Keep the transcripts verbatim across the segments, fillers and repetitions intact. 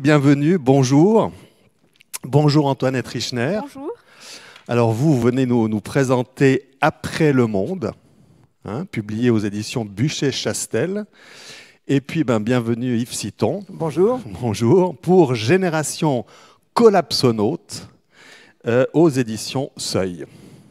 bienvenue, bonjour. Bonjour Antoinette Richner. Bonjour. Alors vous, vous venez nous, nous présenter Après le monde, hein, publié aux éditions Buchet-Chastel. Et puis, ben, bienvenue Yves Citon. Bonjour. Bonjour. Pour Génération Collapsonaute, euh, aux éditions Seuil.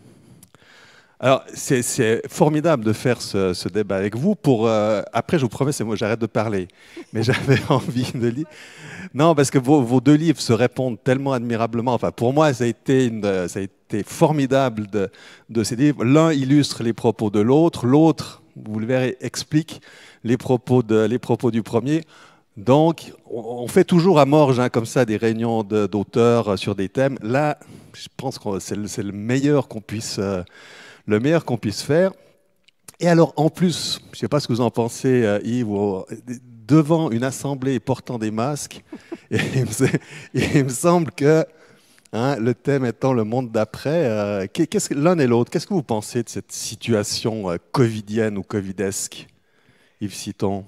Alors, c'est formidable de faire ce, ce débat avec vous. Pour, euh, après, je vous promets, c'est moi, j'arrête de parler. Mais j'avais envie de lire. Non, parce que vos, vos deux livres se répondent tellement admirablement. Enfin, pour moi, ça a été, une, ça a été formidable de, de ces livres. L'un illustre les propos de l'autre, l'autre, vous le verrez, explique les propos, de, les propos du premier. Donc, on fait toujours à Morges, hein, comme ça, des réunions d'auteurs sur des thèmes. Là, je pense que c'est le, le meilleur qu'on puisse... Euh, le meilleur qu'on puisse faire. Et alors, en plus, je ne sais pas ce que vous en pensez, euh, Yves, ou, devant une assemblée portant des masques, et il, me, il me semble que, hein, le thème étant le monde d'après, euh, qu'est-ce que l'un et l'autre, qu'est-ce que vous pensez de cette situation euh, covidienne ou covidesque, Yves Citon?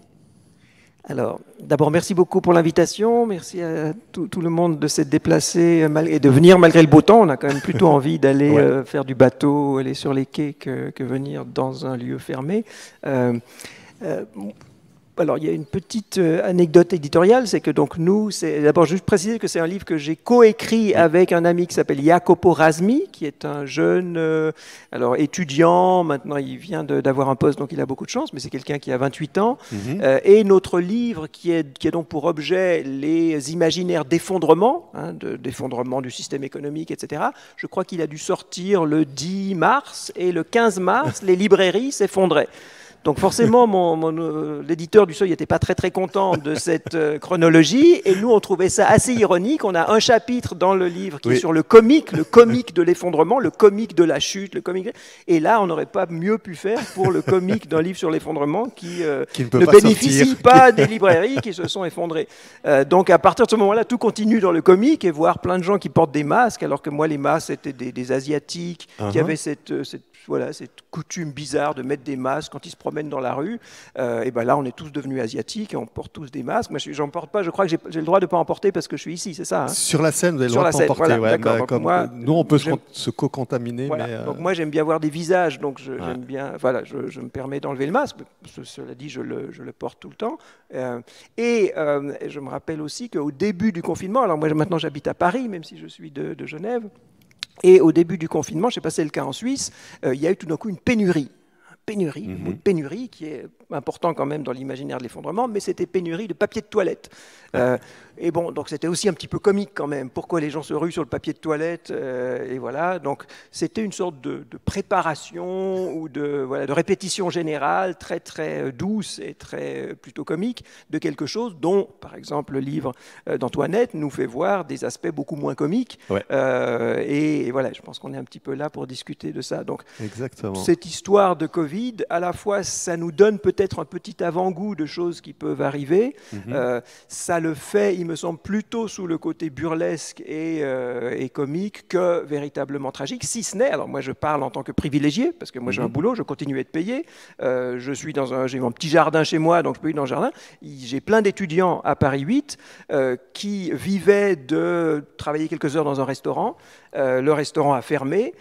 Alors, d'abord, merci beaucoup pour l'invitation. Merci à tout, tout le monde de s'être déplacé et de venir malgré le beau temps. On a quand même plutôt envie d'aller ouais. euh, faire du bateau, aller sur les quais que, que venir dans un lieu fermé. Euh, euh, Alors, il y a une petite anecdote éditoriale, c'est que donc nous, c'est d'abord juste préciser que c'est un livre que j'ai coécrit avec un ami qui s'appelle Jacopo Razmi, qui est un jeune, euh, alors étudiant, maintenant il vient d'avoir un poste, donc il a beaucoup de chance, mais c'est quelqu'un qui a vingt-huit ans. Mm-hmm. euh, et notre livre qui, est, qui a donc pour objet les imaginaires d'effondrement, hein, d'effondrement du système économique, et cetera. Je crois qu'il a dû sortir le dix mars, et le quinze mars, les librairies s'effondraient. Donc forcément, mon, mon, euh, l'éditeur du Seuil n'était pas très très content de cette euh, chronologie, et nous on trouvait ça assez ironique. On a un chapitre dans le livre qui oui. est sur le comique, le comique de l'effondrement, le comique de la chute, le comique. Et là, on n'aurait pas mieux pu faire pour le comique d'un livre sur l'effondrement qui, euh, qui ne, ne pas bénéficie sortir. pas des librairies qui se sont effondrées. Euh, donc à partir de ce moment-là, tout continue dans le comique, et voir plein de gens qui portent des masques, alors que moi les masques c'était des, des asiatiques uh-huh. qui avaient cette, cette Voilà, cette coutume bizarre de mettre des masques quand ils se promènent dans la rue. Euh, et ben là, on est tous devenus asiatiques et on porte tous des masques. Moi, j'en porte pas. Je crois que j'ai le droit de ne pas en porter parce que je suis ici, c'est ça, hein? Sur la scène, vous avez le droit de pas en porter. Voilà, ouais, bah, comme moi, nous, on peut se, se co-contaminer. Voilà. Mais euh... Donc moi, j'aime bien voir des visages. Donc je, ouais. j'aime bien. Voilà, je, je me permets d'enlever le masque. Ce, cela dit, je le, je le porte tout le temps. Euh, et euh, je me rappelle aussi qu'au début du confinement, alors moi maintenant j'habite à Paris, même si je suis de, de Genève. Et au début du confinement, je ne sais pas si c'est le cas en Suisse, euh, il y a eu tout d'un coup une pénurie. Pénurie, mm-hmm. une pénurie qui est important quand même dans l'imaginaire de l'effondrement, mais c'était pénurie de papier de toilette. Euh, et bon, donc c'était aussi un petit peu comique quand même. Pourquoi les gens se ruent sur le papier de toilette euh, et voilà. Donc c'était une sorte de, de préparation ou de, voilà, de répétition générale très très douce et très plutôt comique de quelque chose dont, par exemple, le livre d'Antoinette nous fait voir des aspects beaucoup moins comiques. Ouais. Euh, et, et voilà, je pense qu'on est un petit peu là pour discuter de ça. Donc, exactement. Cette histoire de Covid, à la fois, ça nous donne peut-être un petit avant-goût de choses qui peuvent arriver. Mm-hmm. euh, ça le fait, il me semble, plutôt sous le côté burlesque et, euh, et comique que véritablement tragique, si ce n'est, alors moi je parle en tant que privilégié, parce que moi mm-hmm. j'ai un boulot, je continue à être payé, euh, je suis dans un, j'ai mon petit jardin chez moi, donc je peux ir dans le jardin, j'ai plein d'étudiants à Paris huit euh, qui vivaient de travailler quelques heures dans un restaurant, euh, le restaurant a fermé,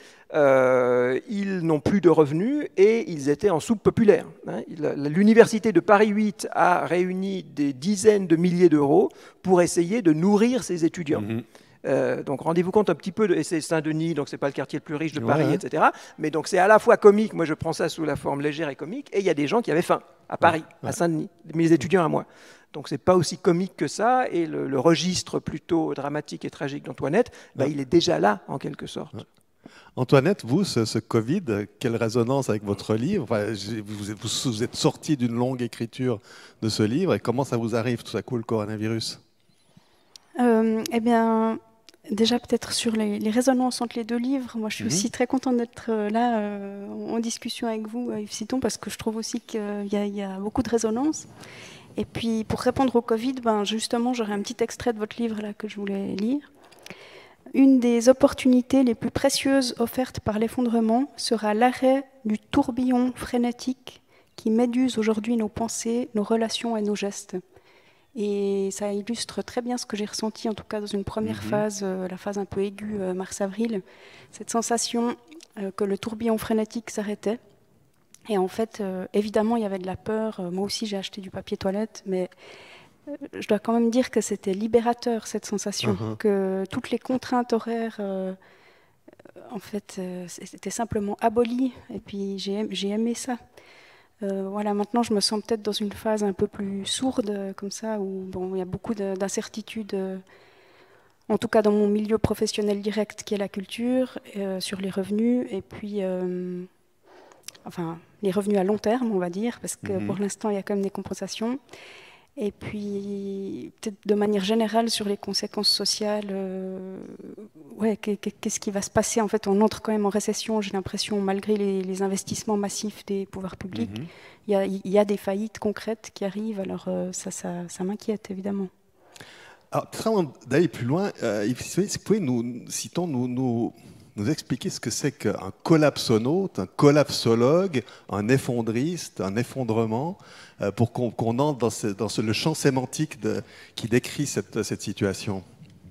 Euh, ils n'ont plus de revenus et ils étaient en soupe populaire. Hein. L'université de Paris huit a réuni des dizaines de milliers d'euros pour essayer de nourrir ses étudiants. Mmh. Euh, donc rendez-vous compte un petit peu, de, et c'est Saint-Denis, donc c'est pas le quartier le plus riche de Paris, ouais. et cetera. Mais donc c'est à la fois comique, moi je prends ça sous la forme légère et comique, et il y a des gens qui avaient faim à Paris, ouais. à Saint-Denis, mes étudiants à moi. Donc c'est pas aussi comique que ça, et le, le registre plutôt dramatique et tragique d'Antoinette, bah, il est déjà là en quelque sorte. Ouais. Antoinette, vous, ce, ce Covid, quelle résonance avec votre livre? Enfin, vous, êtes, vous êtes sorti d'une longue écriture de ce livre, et comment ça vous arrive tout à coup le coronavirus? euh, Eh bien, déjà peut-être sur les, les résonances entre les deux livres. Moi, je suis mm-hmm. aussi très contente d'être là euh, en discussion avec vous, Yves Citon, parce que je trouve aussi qu'il y, y a beaucoup de résonances. Et puis, pour répondre au Covid, ben, justement, j'aurais un petit extrait de votre livre là que je voulais lire. Une des opportunités les plus précieuses offertes par l'effondrement sera l'arrêt du tourbillon frénétique qui méduse aujourd'hui nos pensées, nos relations et nos gestes. Et ça illustre très bien ce que j'ai ressenti, en tout cas dans une première mm-hmm. phase, euh, la phase un peu aiguë, euh, mars-avril, cette sensation euh, que le tourbillon frénétique s'arrêtait. Et en fait, euh, évidemment, il y avait de la peur. Moi aussi, j'ai acheté du papier toilette, mais euh, je dois quand même dire que c'était libérateur, cette sensation, mm-hmm. que toutes les contraintes horaires, euh, en fait, euh, c'était simplement abolies. Et puis, j'ai, j'ai aimé ça. Euh, voilà, maintenant, je me sens peut-être dans une phase un peu plus sourde, comme ça, où bon, il y a beaucoup de, d'incertitudes, euh, en tout cas dans mon milieu professionnel direct, qui est la culture, euh, sur les revenus, et puis, euh, enfin, les revenus à long terme, on va dire, parce que mmh. pour l'instant, il y a quand même des compensations. Et puis, peut-être de manière générale, sur les conséquences sociales, euh, ouais, qu'est-ce qui va se passer? En fait, on entre quand même en récession, j'ai l'impression, malgré les, les investissements massifs des pouvoirs publics. Mm-hmm. Il y a, il y a des faillites concrètes qui arrivent, alors euh, ça, ça, ça m'inquiète, évidemment. Alors, avant d'aller plus loin, euh, vous pouvez nous, citons, nous, nous, nous expliquer ce que c'est qu'un collapsonaute, un collapsologue, un effondriste, un effondrement, euh, pour qu'on, qu'on entre dans, ce, dans ce, le champ sémantique de, qui décrit cette, cette situation.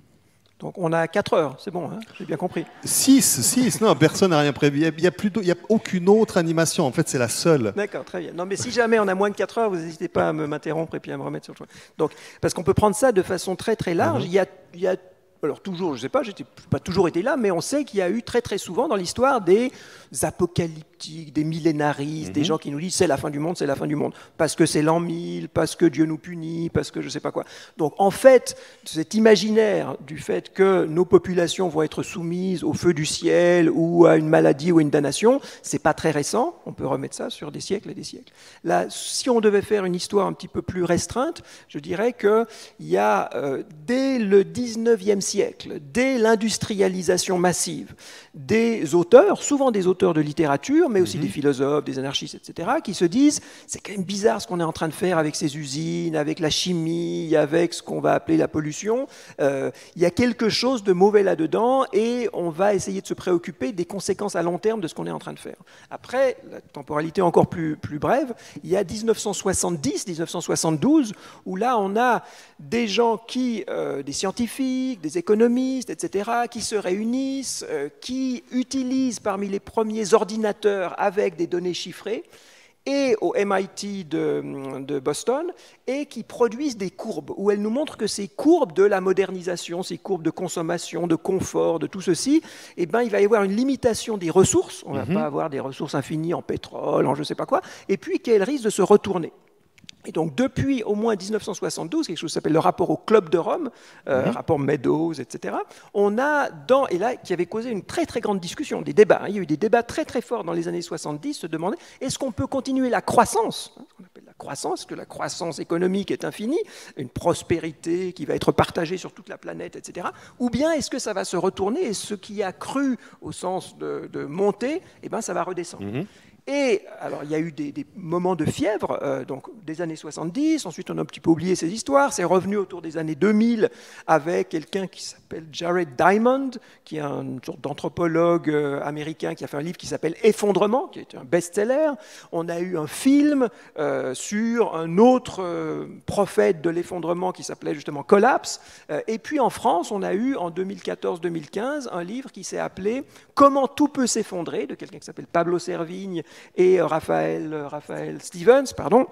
Donc on a quatre heures, c'est bon, hein, j'ai bien compris. six, six, non, personne n'a rien prévu. Il n'y a, a, a aucune autre animation, en fait, c'est la seule. D'accord, très bien. Non, mais si jamais on a moins de quatre heures, vous n'hésitez pas à me, m'interrompre et puis à me remettre sur le choix. Donc, parce qu'on peut prendre ça de façon très très large. Mm-hmm. Il y a, il y a alors toujours, je ne sais pas, je n'ai pas toujours été là, mais on sait qu'il y a eu très très souvent dans l'histoire des apocalyptiques, des millénaristes, mm-hmm. des gens qui nous disent c'est la fin du monde, c'est la fin du monde, parce que c'est l'an mille, parce que Dieu nous punit, parce que je ne sais pas quoi. Donc en fait, cet imaginaire du fait que nos populations vont être soumises au feu du ciel ou à une maladie ou à une damnation, c'est pas très récent, on peut remettre ça sur des siècles et des siècles. Là, si on devait faire une histoire un petit peu plus restreinte, je dirais qu'il y a euh, dès le dix-neuvième siècle, dès l'industrialisation massive, des auteurs, souvent des auteurs de littérature, mais aussi mmh. des philosophes, des anarchistes, et cetera, qui se disent c'est quand même bizarre ce qu'on est en train de faire avec ces usines, avec la chimie, avec ce qu'on va appeler la pollution. Euh, il y a quelque chose de mauvais là-dedans et on va essayer de se préoccuper des conséquences à long terme de ce qu'on est en train de faire. Après, la temporalité encore plus, plus brève, il y a dix-neuf cent soixante-dix, dix-neuf cent soixante-douze, où là on a des gens qui, euh, des scientifiques, des économistes, et cetera, qui se réunissent, euh, qui utilisent parmi les premiers ordinateurs avec des données chiffrées, et au M I T de, de Boston, et qui produisent des courbes, où elles nous montrent que ces courbes de la modernisation, ces courbes de consommation, de confort, de tout ceci, eh ben, il va y avoir une limitation des ressources, on ne va mm-hmm. pas avoir des ressources infinies en pétrole, en je ne sais pas quoi, et puis qu'elles risquent de se retourner. Et donc, depuis au moins dix-neuf cent soixante-douze, quelque chose qui s'appelle le rapport au Club de Rome, euh, mmh. rapport Meadows, et cetera, on a, dans, et là, qui avait causé une très très grande discussion, des débats. Hein, il y a eu des débats très très forts dans les années soixante-dix, se demander est-ce qu'on peut continuer la croissance, hein, ce qu'on appelle la croissance, que la croissance économique est infinie, une prospérité qui va être partagée sur toute la planète, et cetera, ou bien est-ce que ça va se retourner et ce qui a cru au sens de, de monter, eh ben, ça va redescendre. Mmh. Et alors, il y a eu des, des moments de fièvre, euh, donc des années soixante-dix, ensuite on a un petit peu oublié ces histoires, c'est revenu autour des années deux mille avec quelqu'un qui s'appelle Jared Diamond, qui est une sorte d'anthropologue euh, américain qui a fait un livre qui s'appelle Effondrement, qui a été un best-seller. On a eu un film euh, sur un autre euh, prophète de l'effondrement qui s'appelait justement Collapse. Euh, et puis en France, on a eu en deux mille quatorze deux mille quinze un livre qui s'est appelé Comment tout peut s'effondrer, de quelqu'un qui s'appelle Pablo Servigne et Raphaël, Raphaël Stevens, pardon.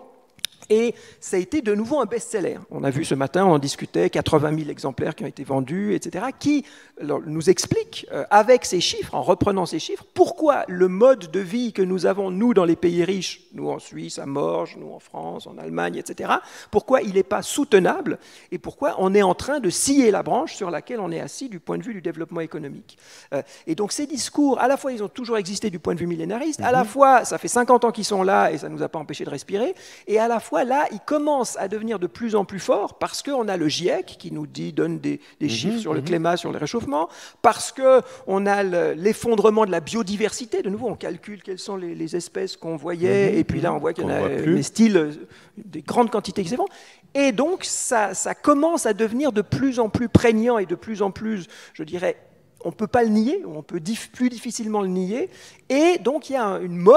Et ça a été de nouveau un best-seller. On a vu ce matin, on en discutait, quatre-vingt mille exemplaires qui ont été vendus, et cetera, qui alors, nous explique, euh, avec ces chiffres, en reprenant ces chiffres, pourquoi le mode de vie que nous avons, nous, dans les pays riches, nous en Suisse, à Morges, nous en France, en Allemagne, et cetera, pourquoi il n'est pas soutenable et pourquoi on est en train de scier la branche sur laquelle on est assis du point de vue du développement économique. Euh, et donc ces discours, à la fois, ils ont toujours existé du point de vue millénariste, à la fois, ça fait cinquante ans qu'ils sont là et ça ne nous a pas empêché de respirer, et à la fois, là, ils commencent à devenir de plus en plus forts parce qu'on a le GIEC qui nous dit, donne des, des mmh, chiffres sur mmh. le climat, sur le réchauffement, parce qu'on a le, l'effondrement de la biodiversité. De nouveau, on calcule quelles sont les, les espèces qu'on voyait, mmh, et puis là, on voit qu'il y en a des styles, des grandes quantités qui s'effondrent. Et donc, ça, ça commence à devenir de plus en plus prégnant et de plus en plus, je dirais, on ne peut pas le nier, on peut dif- plus difficilement le nier. Et donc, il y a une mode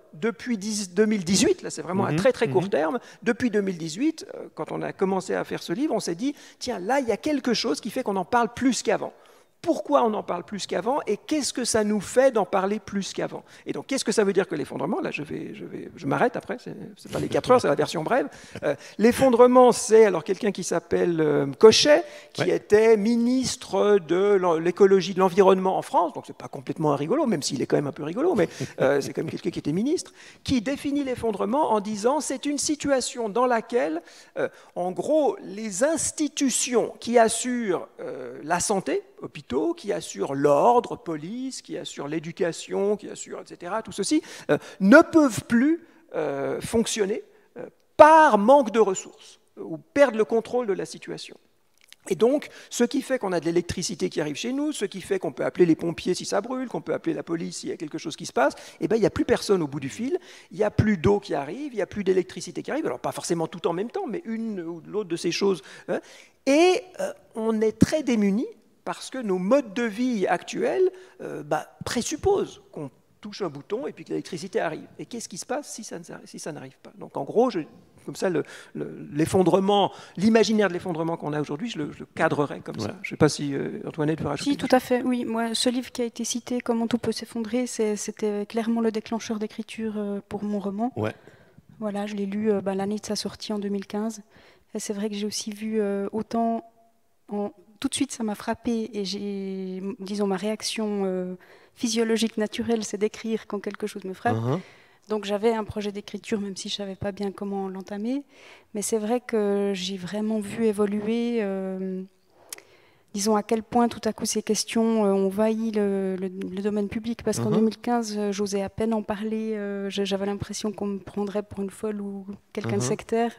depuis deux mille dix-huit, là c'est vraiment mmh, un très très court mmh. terme, depuis deux mille dix-huit, euh, quand on a commencé à faire ce livre, on s'est dit, tiens, là il y a quelque chose qui fait qu'on en parle plus qu'avant. Pourquoi on en parle plus qu'avant et qu'est-ce que ça nous fait d'en parler plus qu'avant? Et donc, qu'est-ce que ça veut dire que l'effondrement? Là, je, vais, je, vais, je m'arrête après, ce n'est pas les quatre heures, c'est la version brève. Euh, l'effondrement, c'est alors quelqu'un qui s'appelle euh, Cochet, qui ouais. était ministre de l'écologie, de l'environnement en France, donc ce n'est pas complètement un rigolo, même s'il est quand même un peu rigolo, mais euh, c'est quand même quelqu'un qui était ministre, qui définit l'effondrement en disant c'est une situation dans laquelle, euh, en gros, les institutions qui assurent euh, la santé, hôpitaux, qui assurent l'ordre, police, qui assurent l'éducation, qui assurent, et cetera, tout ceci, euh, ne peuvent plus euh, fonctionner euh, par manque de ressources euh, ou perdre le contrôle de la situation. Et donc, ce qui fait qu'on a de l'électricité qui arrive chez nous, ce qui fait qu'on peut appeler les pompiers si ça brûle, qu'on peut appeler la police s'il y a quelque chose qui se passe, eh bien, il n'y a plus personne au bout du fil, il n'y a plus d'eau qui arrive, il n'y a plus d'électricité qui arrive, alors pas forcément tout en même temps, mais une ou l'autre de ces choses. Hein, et euh, on est très démunis parce que nos modes de vie actuels euh, bah, présupposent qu'on touche un bouton et puis que l'électricité arrive. Et qu'est-ce qui se passe si ça, si ça n'arrive pas? Donc en gros, je, comme ça, le, le, l'effondrement, l'imaginaire de l'effondrement qu'on a aujourd'hui, je le, je le cadrerais comme ouais. ça. Je ne sais pas si euh, Antoinette veut rajouter. Si, tout à fait, oui. Moi, ce livre qui a été cité, Comment tout peut s'effondrer, c'était clairement le déclencheur d'écriture pour mon roman. Ouais. Voilà, je l'ai lu euh, bah, l'année de sa sortie en deux mille quinze. Et c'est vrai que j'ai aussi vu euh, autant... En, tout de suite, ça m'a frappée et j'ai, disons, ma réaction euh, physiologique naturelle, c'est d'écrire quand quelque chose me frappe. Uh-huh. Donc j'avais un projet d'écriture, même si je ne savais pas bien comment l'entamer. Mais c'est vrai que j'ai vraiment vu évoluer, euh, disons, à quel point tout à coup ces questions euh, ont envahi le, le, le domaine public. Parce uh-huh. qu'en deux mille quinze, euh, j'osais à peine en parler. Euh, j'avais l'impression qu'on me prendrait pour une folle ou quelqu'un uh-huh. de sectaire.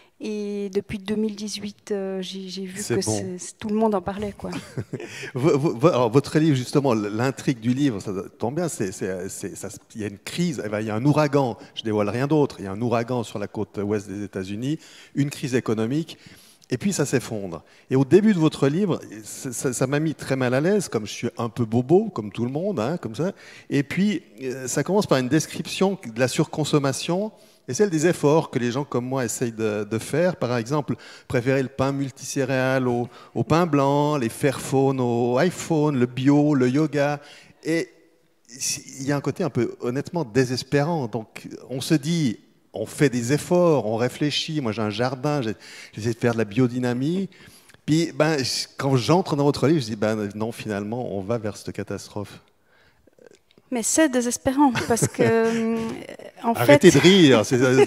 Et depuis deux mille dix-huit, euh, j'ai vu que bon. tout le monde en parlait, quoi. Alors, votre livre, justement, l'intrigue du livre, ça tombe bien, il y a une crise, il y a un ouragan, je ne dévoile rien d'autre, il y a un ouragan sur la côte ouest des États-Unis, une crise économique, et puis ça s'effondre. Et au début de votre livre, ça m'a mis très mal à l'aise, comme je suis un peu bobo, comme tout le monde, hein, comme ça. Et puis, ça commence par une description de la surconsommation, et celle des efforts que les gens comme moi essayent de, de faire. Par exemple, préférer le pain multicéréal au, au pain blanc, les Fairphone au iPhone, le bio, le yoga. Et il y a un côté un peu honnêtement désespérant. Donc on se dit, on fait des efforts, on réfléchit. Moi j'ai un jardin, j'essaie de faire de la biodynamie. Puis ben, quand j'entre dans votre livre, je dis ben, non, finalement, on va vers cette catastrophe. Mais c'est désespérant, parce que, en Arrêtez fait... de rire.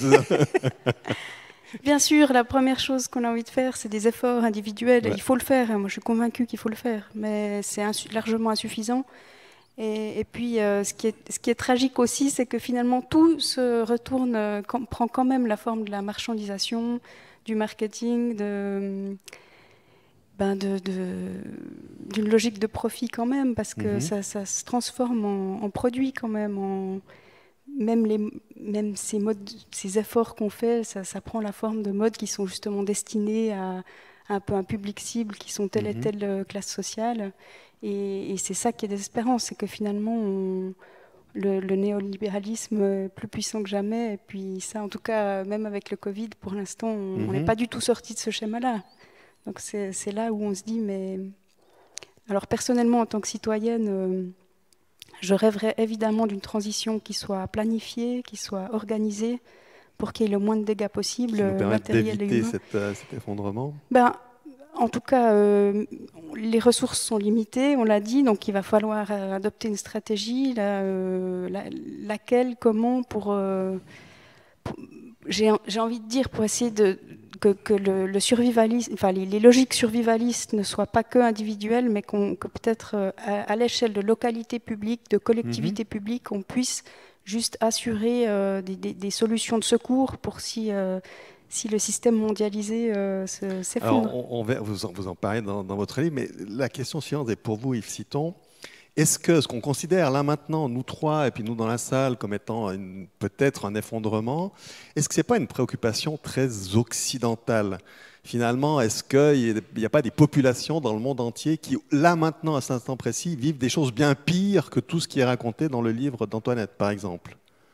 Bien sûr, la première chose qu'on a envie de faire, c'est des efforts individuels. Ouais. Il faut le faire. Moi, je suis convaincue qu'il faut le faire, mais c'est insu- largement insuffisant. Et, et puis, euh, ce, qui est, ce qui est tragique aussi, c'est que finalement, tout se retourne, euh, quand, prend quand même la forme de la marchandisation, du marketing, de... Ben de, de, d'une logique de profit quand même, parce que mmh. ça, ça se transforme en, en produit quand même. En, même, les, même ces, modes, ces efforts qu'on fait, ça, ça prend la forme de modes qui sont justement destinés à, à un peu un public cible, qui sont telle mmh. et telle classe sociale. Et, et c'est ça qui est désespérant, c'est que finalement, on, le, le néolibéralisme est plus puissant que jamais. Et puis ça, en tout cas, même avec le Covid, pour l'instant, on n'est mmh. pas du tout sorti de ce schéma-là. Donc c'est là où on se dit, mais... Alors personnellement, en tant que citoyenne, euh, je rêverais évidemment d'une transition qui soit planifiée, qui soit organisée, pour qu'il y ait le moins de dégâts possible, qui nous permette matériels et humains. Cet, euh, cet effondrement. Ben, en tout cas, euh, les ressources sont limitées, on l'a dit, donc il va falloir euh, adopter une stratégie, la, euh, la, laquelle, comment, pour... Euh, pour j'ai envie de dire, pour essayer de... que, que le, le survivalisme, enfin les, les logiques survivalistes ne soient pas que individuelles, mais qu'on, que peut-être euh, à, à l'échelle de localités publiques, de collectivités mmh. publiques, on puisse juste assurer euh, des, des, des solutions de secours pour si, euh, si le système mondialisé euh, s'effondre. Alors, on, on va, vous, en, vous en parlez dans, dans votre livre, mais la question suivante est pour vous, Yves Citon. Est-ce que ce qu'on considère là maintenant, nous trois, et puis nous dans la salle, comme étant peut-être un effondrement, est-ce que ce n'est pas une préoccupation très occidentale? Finalement, est-ce qu'il n'y a pas des populations dans le monde entier qui, là maintenant, à cet instant précis, vivent des choses bien pires que tout ce qui est raconté dans le livre d'Antoinette, par exemple?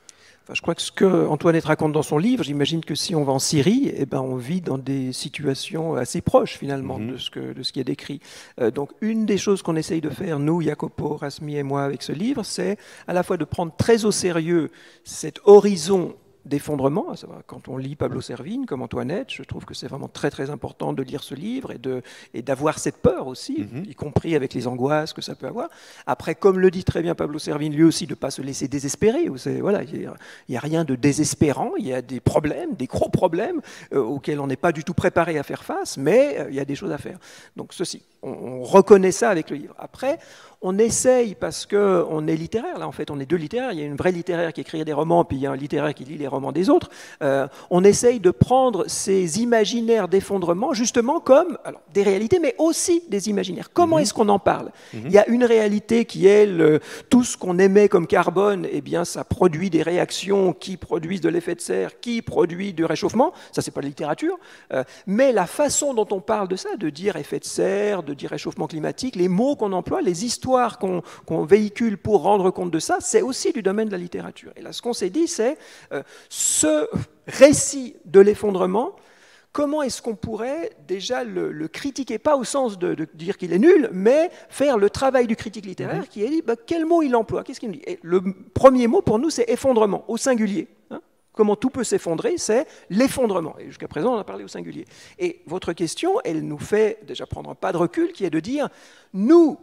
Enfin, je crois que ce que Antoinette raconte dans son livre, j'imagine que si on va en Syrie, eh ben, on vit dans des situations assez proches finalement mmh. de, ce que, de ce qui est décrit. Euh, donc une des choses qu'on essaye de faire, nous, Jacopo, Rasmi et moi, avec ce livre, c'est à la fois de prendre très au sérieux cet horizon d'effondrement. Quand on lit Pablo Servigne, comme Antoinette, je trouve que c'est vraiment très très important de lire ce livre et, de, et d'avoir cette peur aussi, mm-hmm. y compris avec les angoisses que ça peut avoir. Après, comme le dit très bien Pablo Servigne, lui aussi, de ne pas se laisser désespérer. Voilà, il n'y a, a rien de désespérant, il y a des problèmes, des gros problèmes euh, auxquels on n'est pas du tout préparé à faire face, mais euh, il y a des choses à faire. Donc ceci, on, on reconnaît ça avec le livre. Après, on essaye, parce qu'on est littéraire, là en fait, on est deux littéraires, il y a une vraie littéraire qui écrit des romans, puis il y a un littéraire qui lit les romans des autres, euh, on essaye de prendre ces imaginaires d'effondrement justement comme alors, des réalités, mais aussi des imaginaires. Comment mmh. est-ce qu'on en parle ? mmh. Il y a une réalité qui est le, tout ce qu'on émet comme carbone, eh bien ça produit des réactions qui produisent de l'effet de serre, qui produit du réchauffement, ça c'est pas de littérature, euh, mais la façon dont on parle de ça, de dire effet de serre, de dire réchauffement climatique, les mots qu'on emploie, les histoires qu'on qu'on véhicule pour rendre compte de ça, c'est aussi du domaine de la littérature. Et là, ce qu'on s'est dit, c'est euh, ce récit de l'effondrement, comment est-ce qu'on pourrait déjà le, le critiquer, pas au sens de, de dire qu'il est nul, mais faire le travail du critique littéraire mmh. qui est dit, bah, quel mot il emploie, qu'est-ce qu'il dit ? Et le premier mot pour nous, c'est effondrement, au singulier. Hein ? Comment tout peut s'effondrer, c'est l'effondrement. Et jusqu'à présent, on a parlé au singulier. Et votre question, elle nous fait déjà prendre un pas de recul, qui est de dire, nous,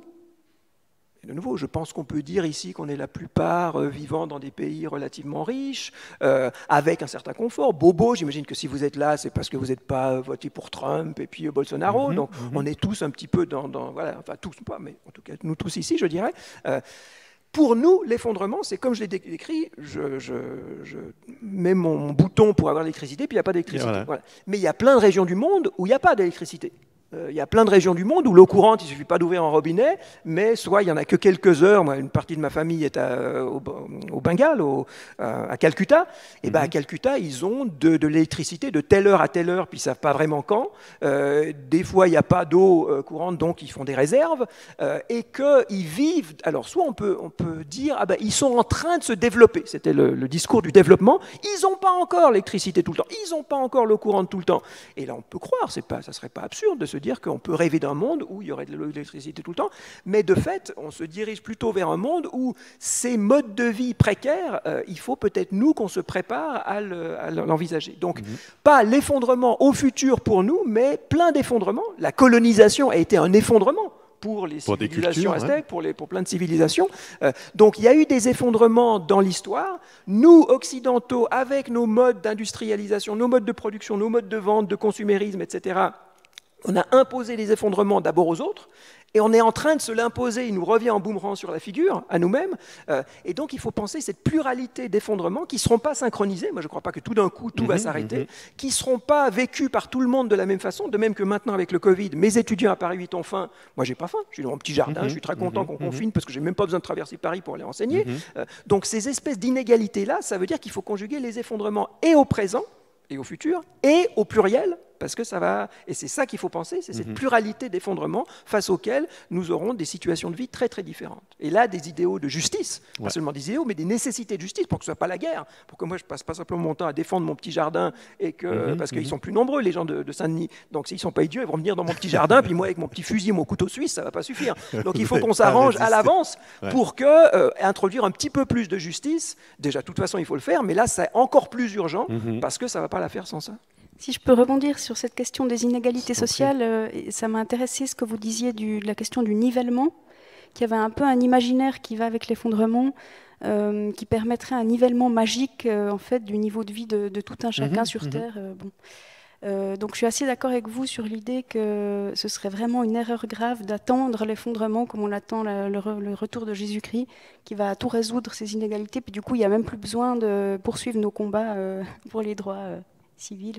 de nouveau, je pense qu'on peut dire ici qu'on est la plupart euh, vivant dans des pays relativement riches, euh, avec un certain confort. Bobo, j'imagine que si vous êtes là, c'est parce que vous n'êtes pas voté pour Trump et puis euh, Bolsonaro. Mm-hmm, donc mm-hmm. on est tous un petit peu dans, dans... Voilà, enfin tous pas, mais en tout cas nous tous ici, je dirais. Euh, Pour nous, l'effondrement, c'est comme je l'ai décrit, je, je, je mets mon bouton pour avoir l'électricité, puis il n'y a pas d'électricité. Voilà. Voilà. Mais il y a plein de régions du monde où il n'y a pas d'électricité. Il y a plein de régions du monde où l'eau courante, il ne suffit pas d'ouvrir un robinet, mais soit il n'y en a que quelques heures. Moi, une partie de ma famille est à, au, au Bengale, au, à Calcutta. Et mm-hmm. ben, à Calcutta, ils ont de, de l'électricité de telle heure à telle heure, puis ils ne savent pas vraiment quand. Euh, des fois, il n'y a pas d'eau euh, courante, donc ils font des réserves. Euh, et qu'ils vivent... Alors, soit on peut, on peut dire, ah ben, ils sont en train de se développer. C'était le, le discours du développement. Ils n'ont pas encore l'électricité tout le temps. Ils n'ont pas encore l'eau courante tout le temps. Et là, on peut croire, c'est pas, ça ne serait pas absurde de se dire qu'on peut rêver d'un monde où il y aurait de l'électricité tout le temps, mais de fait, on se dirige plutôt vers un monde où ces modes de vie précaires, euh, il faut peut-être nous qu'on se prépare à l'envisager. Donc, mmh. pas l'effondrement au futur pour nous, mais plein d'effondrements. La colonisation a été un effondrement pour les pour civilisations aztèques, ouais. pour, les, pour plein de civilisations. Euh, donc il y a eu des effondrements dans l'histoire. Nous, occidentaux, avec nos modes d'industrialisation, nos modes de production, nos modes de vente, de consumérisme, et cetera, on a imposé les effondrements d'abord aux autres, et on est en train de se l'imposer, il nous revient en boomerang sur la figure, à nous-mêmes, euh, et donc il faut penser cette pluralité d'effondrements qui ne seront pas synchronisés, moi je ne crois pas que tout d'un coup tout mmh, va s'arrêter, mmh. qui ne seront pas vécus par tout le monde de la même façon, de même que maintenant avec le Covid, mes étudiants à Paris huit ont faim, moi j'ai pas faim, je suis dans mon petit jardin, mmh, je suis très content mmh, qu'on mmh. confine parce que j'ai même pas besoin de traverser Paris pour aller enseigner, mmh. euh, donc ces espèces d'inégalités-là, ça veut dire qu'il faut conjuguer les effondrements et au présent, et au futur, et au pluriel, parce que ça va... Et c'est ça qu'il faut penser, c'est cette pluralité d'effondrements face auxquels nous aurons des situations de vie très très différentes. Et là, des idéaux de justice, ouais. pas seulement des idéaux, mais des nécessités de justice, pour que ce ne soit pas la guerre, pour que moi je ne passe pas simplement mon temps à défendre mon petit jardin, et que, mmh, parce mmh. qu'ils sont plus nombreux, les gens de, de Saint-Denis. Donc s'ils ne sont pas idiots, ils vont venir dans mon petit jardin, puis moi avec mon petit fusil, mon couteau suisse, ça ne va pas suffire. Donc il faut qu'on s'arrange à l'avance ouais. pour que, euh, introduire un petit peu plus de justice. Déjà, de toute façon, il faut le faire, mais là, c'est encore plus urgent, mmh. parce que ça ne va pas la faire sans ça. Si je peux rebondir sur cette question des inégalités sociales, euh, ça m'a intéressé ce que vous disiez du, de la question du nivellement, qu'il y avait un peu un imaginaire qui va avec l'effondrement, euh, qui permettrait un nivellement magique euh, en fait, du niveau de vie de, de tout un chacun mmh, sur mmh. Terre. Euh, bon. euh, donc je suis assez d'accord avec vous sur l'idée que ce serait vraiment une erreur grave d'attendre l'effondrement comme on attend la, le, re, le retour de Jésus-Christ, qui va tout résoudre ces inégalités. Puis du coup, il n'y a même plus besoin de poursuivre nos combats euh, pour les droits euh, civils.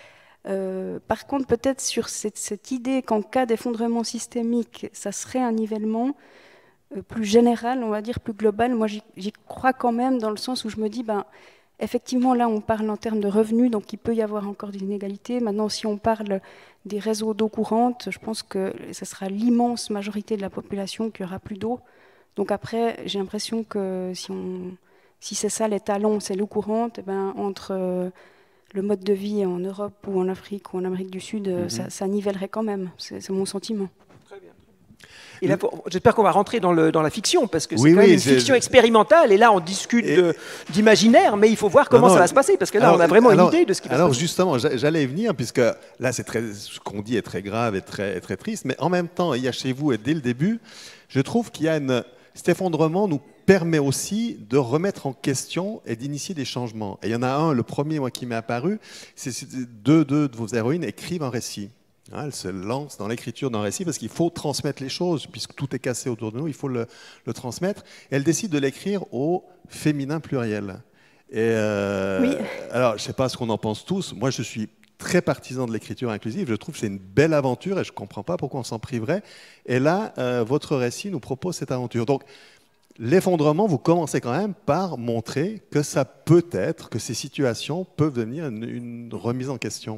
Euh, par contre, peut-être sur cette, cette idée qu'en cas d'effondrement systémique, ça serait un nivellement euh, plus général, on va dire plus global. Moi, j'y crois quand même dans le sens où je me dis, ben, effectivement, là, on parle en termes de revenus, donc il peut y avoir encore des inégalités. Maintenant, si on parle des réseaux d'eau courante, je pense que ce sera l'immense majorité de la population qui aura plus d'eau. Donc après, j'ai l'impression que si on... si c'est ça les talents, c'est l'eau courante, eh ben, entre euh, le mode de vie en Europe ou en Afrique ou en Amérique du Sud, euh, mm-hmm. ça, ça nivellerait quand même. C'est mon sentiment. Très bien. Et là, j'espère qu'on va rentrer dans, le, dans la fiction, parce que c'est oui, quand même oui, une fiction expérimentale, et là on discute d'imaginaire, mais il faut voir comment non, non, ça va se passer, parce que là alors, on a vraiment alors, une idée de ce qui va alors se passer. Alors justement, j'allais y venir, puisque là c'est très, ce qu'on dit est très grave et très, très triste, mais en même temps, il y a chez vous, et dès le début, je trouve qu'il y a une... Cet effondrement nous permet aussi de remettre en question et d'initier des changements. Et il y en a un, le premier moi, qui m'est apparu, c'est deux, deux de vos héroïnes écrivent un récit. Elles se lancent dans l'écriture d'un récit parce qu'il faut transmettre les choses, puisque tout est cassé autour de nous, il faut le, le transmettre. Et elles décident de l'écrire au féminin pluriel. Et euh, oui. Alors, je ne sais pas ce qu'on en pense tous. Moi, je suis très partisan de l'écriture inclusive. Je trouve que c'est une belle aventure et je ne comprends pas pourquoi on s'en priverait. Et là, euh, votre récit nous propose cette aventure. Donc, l'effondrement, vous commencez quand même par montrer que ça peut être, que ces situations peuvent devenir une, une remise en question.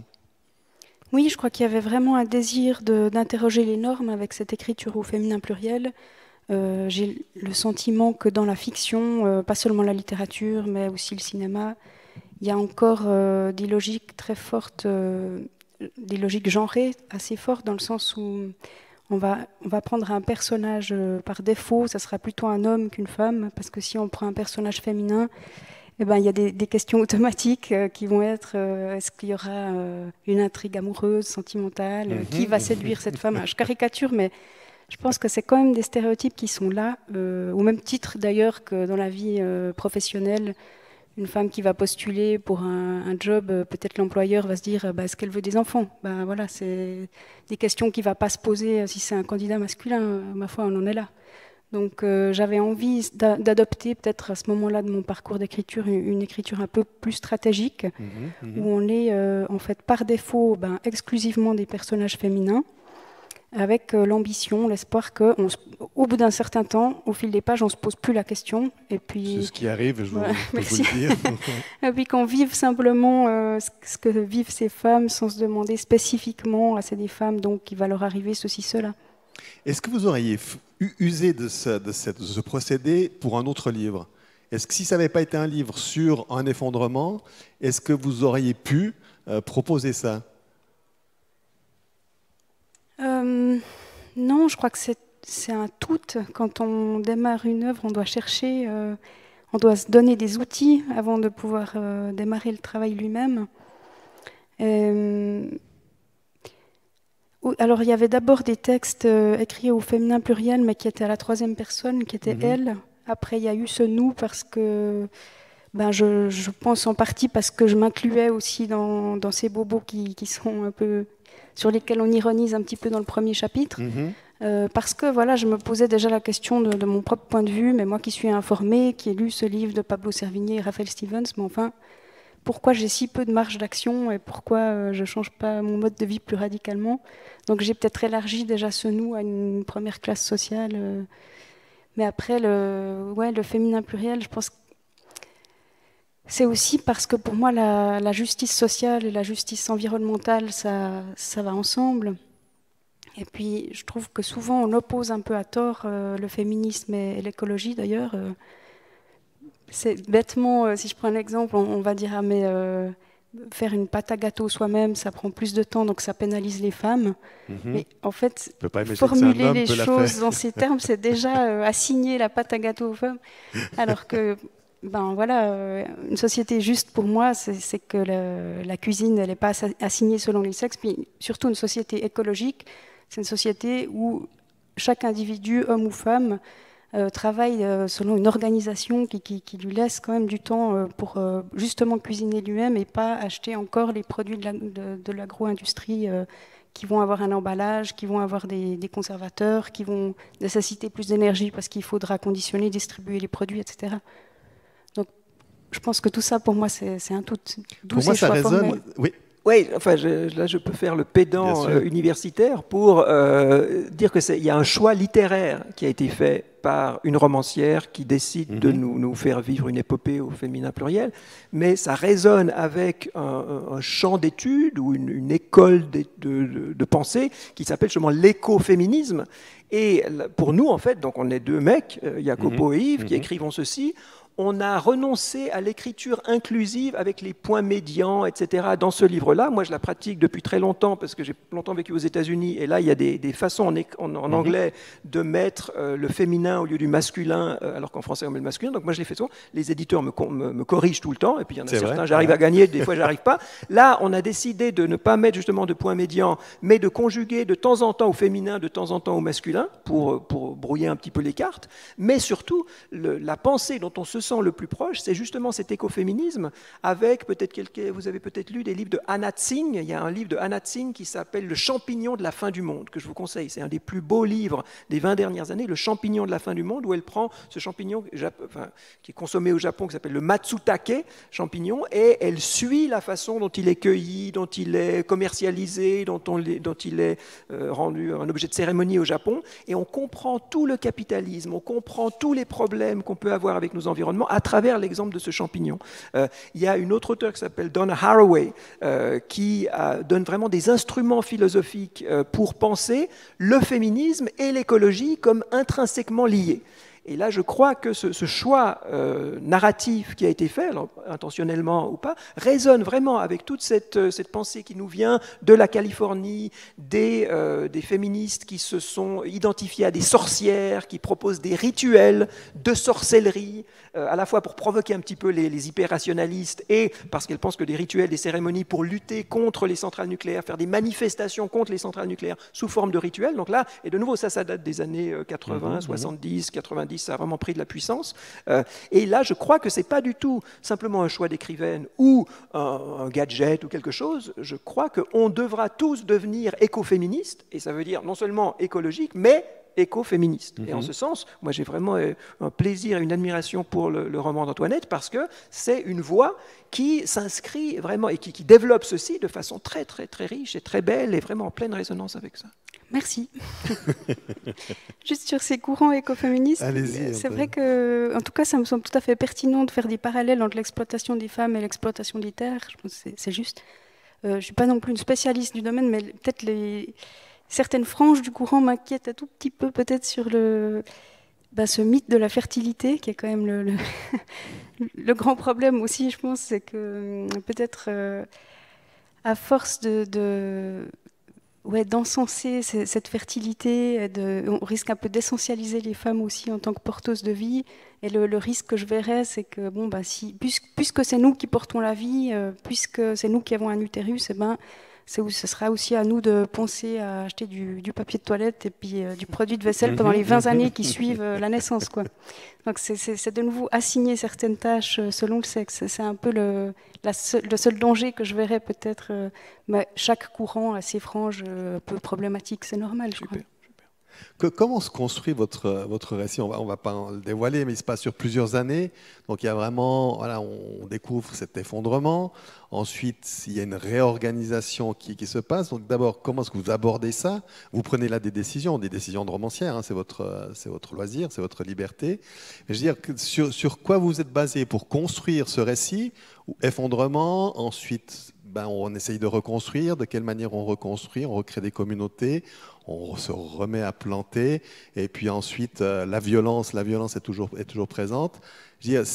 Oui, je crois qu'il y avait vraiment un désir d'interroger les normes avec cette écriture au féminin pluriel. Euh, J'ai le sentiment que dans la fiction, euh, pas seulement la littérature, mais aussi le cinéma, il y a encore euh, des logiques très fortes, euh, des logiques genrées assez fortes, dans le sens où on va, on va prendre un personnage euh, par défaut, ça sera plutôt un homme qu'une femme, parce que si on prend un personnage féminin, eh ben, il y a des, des questions automatiques euh, qui vont être euh, est-ce qu'il y aura euh, une intrigue amoureuse, sentimentale, euh, qui va séduire cette femme? Je caricature, mais je pense que c'est quand même des stéréotypes qui sont là, euh, au même titre d'ailleurs que dans la vie euh, professionnelle. Une femme qui va postuler pour un, un job, euh, peut-être l'employeur va se dire bah, est-ce qu'elle veut des enfants? Ben, voilà, c'est des questions qui ne vont pas se poser euh, si c'est un candidat masculin. Euh, ma foi, on en est là. Donc euh, j'avais envie d'adopter peut-être à ce moment-là de mon parcours d'écriture une, une écriture un peu plus stratégique, mmh, mmh. où on est euh, en fait par défaut ben, exclusivement des personnages féminins, avec euh, l'ambition, l'espoir qu'au bout d'un certain temps, au fil des pages, on ne se pose plus la question. C'est ce qui arrive, je ouais, peux vous le dire. Et puis qu'on vive simplement euh, ce que vivent ces femmes sans se demander spécifiquement, à c'est des femmes, donc il va leur arriver ceci, cela. Est-ce que vous auriez usé de ce, de, cette, de ce procédé pour un autre livre? Est-ce que si ça n'avait pas été un livre sur un effondrement, est-ce que vous auriez pu euh, proposer ça? euh, Non, je crois que c'est un tout. Quand on démarre une œuvre, on doit chercher, euh, on doit se donner des outils avant de pouvoir euh, démarrer le travail lui-même. Euh, Alors, il y avait d'abord des textes euh, écrits au féminin pluriel, mais qui étaient à la troisième personne, qui était mmh. elle. Après, il y a eu ce « nous » parce que, ben, je, je pense en partie parce que je m'incluais aussi dans, dans ces bobos qui, qui sont un peu... sur lesquels on ironise un petit peu dans le premier chapitre. Mmh. Euh, parce que, voilà, je me posais déjà la question de, de mon propre point de vue, mais moi qui suis informée, qui ai lu ce livre de Pablo Servigne et Raphaël Stevens, mais enfin... pourquoi j'ai si peu de marge d'action et pourquoi euh, je ne change pas mon mode de vie plus radicalement. Donc j'ai peut-être élargi déjà ce nous à une première classe sociale. Euh, mais après, le, ouais, le féminin pluriel, je pense que c'est aussi parce que pour moi, la, la justice sociale et la justice environnementale, ça, ça va ensemble. Et puis, je trouve que souvent, on oppose un peu à tort euh, le féminisme et, et l'écologie, d'ailleurs. Euh, C'est bêtement, euh, si je prends un exemple, on, on va dire ah, mais euh, faire une pâte à gâteau soi-même, ça prend plus de temps, donc ça pénalise les femmes. Mm-hmm. Mais en fait, formuler les choses dans ces termes, c'est déjà euh, assigner la pâte à gâteau aux femmes. Alors que, ben voilà, euh, une société juste pour moi, c'est que le, la cuisine, elle n'est pas assignée selon les sexes. Puis surtout une société écologique, c'est une société où chaque individu, homme ou femme, Euh, travaille euh, selon une organisation qui, qui, qui lui laisse quand même du temps euh, pour euh, justement cuisiner lui-même et pas acheter encore les produits de l'agro-industrie euh, qui vont avoir un emballage, qui vont avoir des, des conservateurs, qui vont nécessiter plus d'énergie parce qu'il faudra conditionner, distribuer les produits, et cetera. Donc je pense que tout ça, pour moi, c'est un tout. Pour moi, ça résonne. Oui. Oui, enfin, je, là, je peux faire le pédant euh, universitaire pour euh, dire qu'il y a un choix littéraire qui a été fait par une romancière qui décide mm-hmm. de nous, nous faire vivre une épopée au féminin pluriel, mais ça résonne avec un, un champ d'études ou une, une école de, de, de pensée qui s'appelle justement l'écoféminisme. Et pour nous, en fait, donc on est deux mecs, Jacopo mm-hmm. et Yves, qui mm-hmm. écrivons ceci. on a renoncé à l'écriture inclusive avec les points médians, et cetera. Dans ce livre-là, moi je la pratique depuis très longtemps parce que j'ai longtemps vécu aux États-Unis et là il y a des, des façons en, en, en anglais de mettre euh, le féminin au lieu du masculin, euh, alors qu'en français on met le masculin. Donc moi je l'ai fait souvent. Les éditeurs me, me, me corrigent tout le temps et puis il y en a certains, j'arrive à gagner, des fois j'arrive pas. Là, on a décidé de ne pas mettre justement de points médians, mais de conjuguer de temps en temps au féminin, de temps en temps au masculin pour, pour brouiller un petit peu les cartes. Mais surtout, le, la pensée dont on se sent le plus proche, c'est justement cet écoféminisme avec peut-être quelques, vous avez peut-être lu des livres de Anna Tsing. Il y a un livre de Anna Tsing qui s'appelle Le champignon de la fin du monde, que je vous conseille. C'est un des plus beaux livres des vingt dernières années, Le champignon de la fin du monde, où elle prend ce champignon enfin, qui est consommé au Japon, qui s'appelle le matsutake champignon, et elle suit la façon dont il est cueilli, dont il est commercialisé, dont, on, dont il est euh, rendu un objet de cérémonie au Japon, et on comprend tout le capitalisme, on comprend tous les problèmes qu'on peut avoir avec nos environnements à travers l'exemple de ce champignon. Euh, il y a une autre auteure qui s'appelle Donna Haraway euh, qui euh, donne vraiment des instruments philosophiques euh, pour penser le féminisme et l'écologie comme intrinsèquement liés. Et là, je crois que ce, ce choix euh, narratif qui a été fait, alors, intentionnellement ou pas, résonne vraiment avec toute cette, cette pensée qui nous vient de la Californie, des, euh, des féministes qui se sont identifiées à des sorcières, qui proposent des rituels de sorcellerie, euh, à la fois pour provoquer un petit peu les, les hyper-rationalistes et parce qu'elles pensent que des rituels, des cérémonies pour lutter contre les centrales nucléaires, faire des manifestations contre les centrales nucléaires sous forme de rituels. Donc là, et de nouveau, ça, ça date des années quatre-vingts, soixante-dix, quatre-vingt-dix, ça a vraiment pris de la puissance. Euh, et là, je crois que ce n'est pas du tout simplement un choix d'écrivaine ou un, un gadget ou quelque chose. Je crois qu'on devra tous devenir écoféministes, et ça veut dire non seulement écologique, mais écoféministe. Mm-hmm. Et en ce sens, moi j'ai vraiment un plaisir et une admiration pour le, le roman d'Antoinette parce que c'est une voix qui s'inscrit vraiment et qui, qui développe ceci de façon très très très riche et très belle et vraiment en pleine résonance avec ça. Merci. Juste sur ces courants écoféministes, c'est vrai que, en tout cas, ça me semble tout à fait pertinent de faire des parallèles entre l'exploitation des femmes et l'exploitation des terres. Je pense que c'est juste. Euh, je ne suis pas non plus une spécialiste du domaine, mais peut-être les certaines franges du courant m'inquiètent un tout petit peu, peut-être sur le bah, ce mythe de la fertilité, qui est quand même le, le, le grand problème aussi, je pense, c'est que peut-être euh, à force de, de Ouais, d'encenser cette fertilité, de, on risque un peu d'essentialiser les femmes aussi en tant que porteuses de vie. Et le, le risque que je verrais, c'est que bon, bah, si, puisque, puisque c'est nous qui portons la vie, euh, puisque c'est nous qui avons un utérus, eh ben, c'est, ce sera aussi à nous de penser à acheter du, du papier de toilette et puis euh, du produit de vaisselle pendant les vingt années qui suivent euh, la naissance, quoi. Donc c'est, c'est, c'est de nouveau assigner certaines tâches selon le sexe. C'est un peu le, la seul, le seul danger que je verrais peut-être. Euh, mais chaque courant a ses franges euh, peu problématiques, c'est normal, je crois. Que, comment se construit votre, votre récit? On va, on va pas le dévoiler, mais il se passe sur plusieurs années. Donc il y a vraiment, voilà, on découvre cet effondrement. Ensuite, il y a une réorganisation qui, qui se passe. Donc d'abord, comment est-ce que vous abordez ça? Vous prenez là des décisions, des décisions de romancière. Hein, c'est votre, c'est votre loisir, c'est votre liberté. Mais je veux dire, sur, sur quoi vous êtes basé pour construire ce récit? Effondrement, ensuite, ben, on essaye de reconstruire. De quelle manière on reconstruit? On recrée des communautés. On se remet à planter, et puis ensuite, euh, la violence, la violence est toujours, est toujours présente. Je veux dire,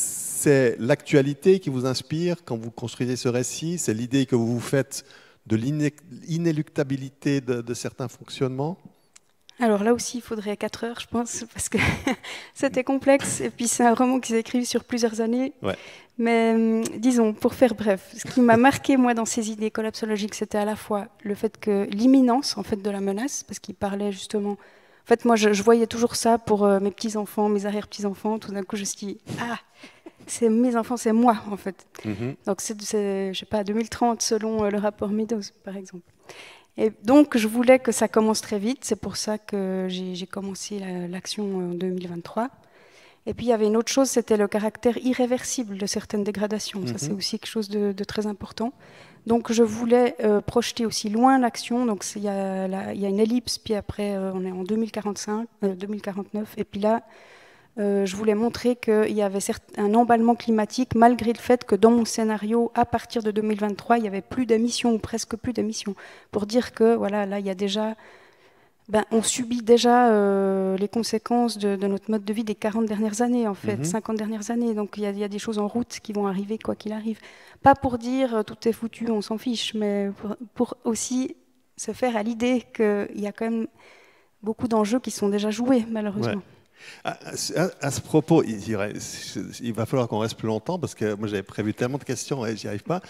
c'est l'actualité qui vous inspire quand vous construisez ce récit, c'est l'idée que vous vous faites de l'inéluctabilité de, de certains fonctionnements? Alors là aussi, il faudrait quatre heures, je pense, parce que c'était complexe, et puis c'est un roman qui s'écrit sur plusieurs années. Ouais. Mais disons, pour faire bref, ce qui m'a marqué, moi, dans ces idées collapsologiques, c'était à la fois le fait que l'imminence, en fait, de la menace, parce qu'il parlait justement... En fait, moi, je, je voyais toujours ça pour euh, mes petits-enfants, mes arrière-petits-enfants. Tout d'un coup, je me suis dit, ah, c'est mes enfants, c'est moi, en fait. Mm-hmm. Donc, c'est, c'est, je sais pas, deux mille trente, selon euh, le rapport Meadows, par exemple. Et donc, je voulais que ça commence très vite. C'est pour ça que j'ai, j'ai commencé la, l'action en deux mille vingt-trois. Et puis, il y avait une autre chose, c'était le caractère irréversible de certaines dégradations. Mm-hmm. Ça, c'est aussi quelque chose de, de très important. Donc, je voulais euh, projeter aussi loin l'action. Donc, il y, y a une ellipse, puis après, euh, on est en deux mille quarante-cinq, euh, deux mille quarante-neuf. Et puis là, euh, je voulais montrer qu'il y avait un emballement climatique, malgré le fait que dans mon scénario, à partir de deux mille vingt-trois, il n'y avait plus d'émissions, ou presque plus d'émissions. Pour dire que, voilà, là, il y a déjà... Ben, on subit déjà euh, les conséquences de, de notre mode de vie des quarante dernières années, en fait, mm-hmm. cinquante dernières années. Donc il y, y a des choses en route qui vont arriver, quoi qu'il arrive. Pas pour dire euh, tout est foutu, on s'en fiche, mais pour, pour aussi se faire à l'idée qu'il y a quand même beaucoup d'enjeux qui sont déjà joués, malheureusement. Ouais. À, à, à ce propos, il, il va falloir qu'on reste plus longtemps, parce que moi j'avais prévu tellement de questions et j'y arrive pas.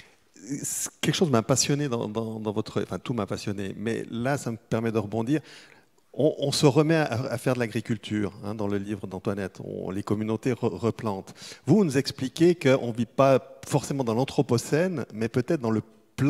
Quelque chose m'a passionné dans, dans, dans votre... Enfin, tout m'a passionné, mais là, ça me permet de rebondir. On, on se remet à, à faire de l'agriculture, hein, dans le livre d'Antoinette. On, les communautés re, replantent. Vous, vous nous expliquez qu'on ne vit pas forcément dans l'anthropocène, mais peut-être dans le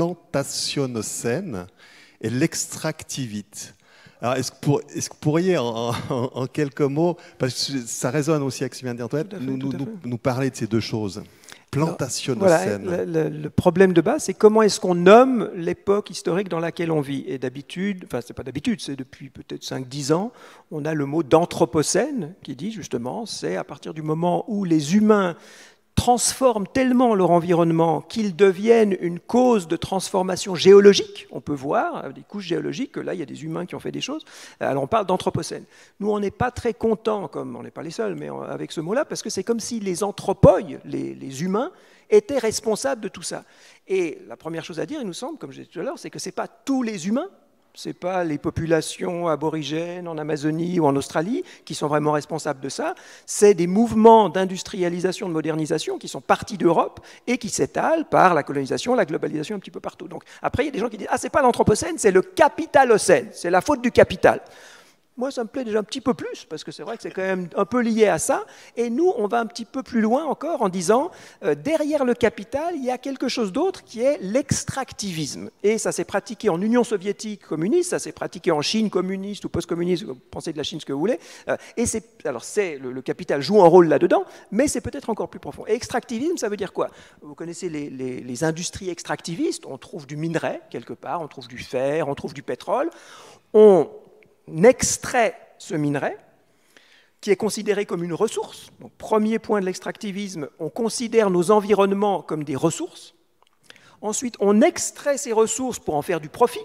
plantationocène et l'extractivité. Alors, est-ce que, pour, est-ce que vous pourriez, en, en, en quelques mots, parce que ça résonne aussi avec ce que vient de dire Antoinette, nous, nous, nous, nous parler de ces deux choses? Plantationocène. Voilà, le, le, le problème de base, c'est comment est-ce qu'on nomme l'époque historique dans laquelle on vit. Et d'habitude, enfin c'est pas d'habitude, c'est depuis peut-être cinq dix ans, on a le mot d'anthropocène qui dit justement, c'est à partir du moment où les humains transforment tellement leur environnement qu'ils deviennent une cause de transformation géologique. On peut voir des couches géologiques, que là, il y a des humains qui ont fait des choses. Alors, on parle d'anthropocène. Nous, on n'est pas très contents, comme on n'est pas les seuls, mais avec ce mot-là, parce que c'est comme si les anthropoïs, les, les humains, étaient responsables de tout ça. Et la première chose à dire, il nous semble, comme j'ai dit tout à l'heure, c'est que ce n'est pas tous les humains, ce n'est pas les populations aborigènes en Amazonie ou en Australie qui sont vraiment responsables de ça, c'est des mouvements d'industrialisation, de modernisation qui sont partis d'Europe et qui s'étalent par la colonisation, la globalisation un petit peu partout. Donc, après, il y a des gens qui disent « Ah, ce n'est pas l'anthropocène, c'est le capitalocène, c'est la faute du capital ». Moi, ça me plaît déjà un petit peu plus, parce que c'est vrai que c'est quand même un peu lié à ça. Et nous, on va un petit peu plus loin encore en disant, euh, derrière le capital, il y a quelque chose d'autre qui est l'extractivisme. Et ça s'est pratiqué en Union soviétique communiste, ça s'est pratiqué en Chine communiste ou post-communiste, vous pensez de la Chine ce que vous voulez. Euh, et c'est, alors, c'est, le, le capital joue un rôle là-dedans, mais c'est peut-être encore plus profond. Et extractivisme, ça veut dire quoi? Vous connaissez les, les, les industries extractivistes, on trouve du minerai quelque part, on trouve du fer, on trouve du pétrole. On On extrait ce minerai, qui est considéré comme une ressource. Donc, premier point de l'extractivisme, on considère nos environnements comme des ressources. Ensuite, on extrait ces ressources pour en faire du profit.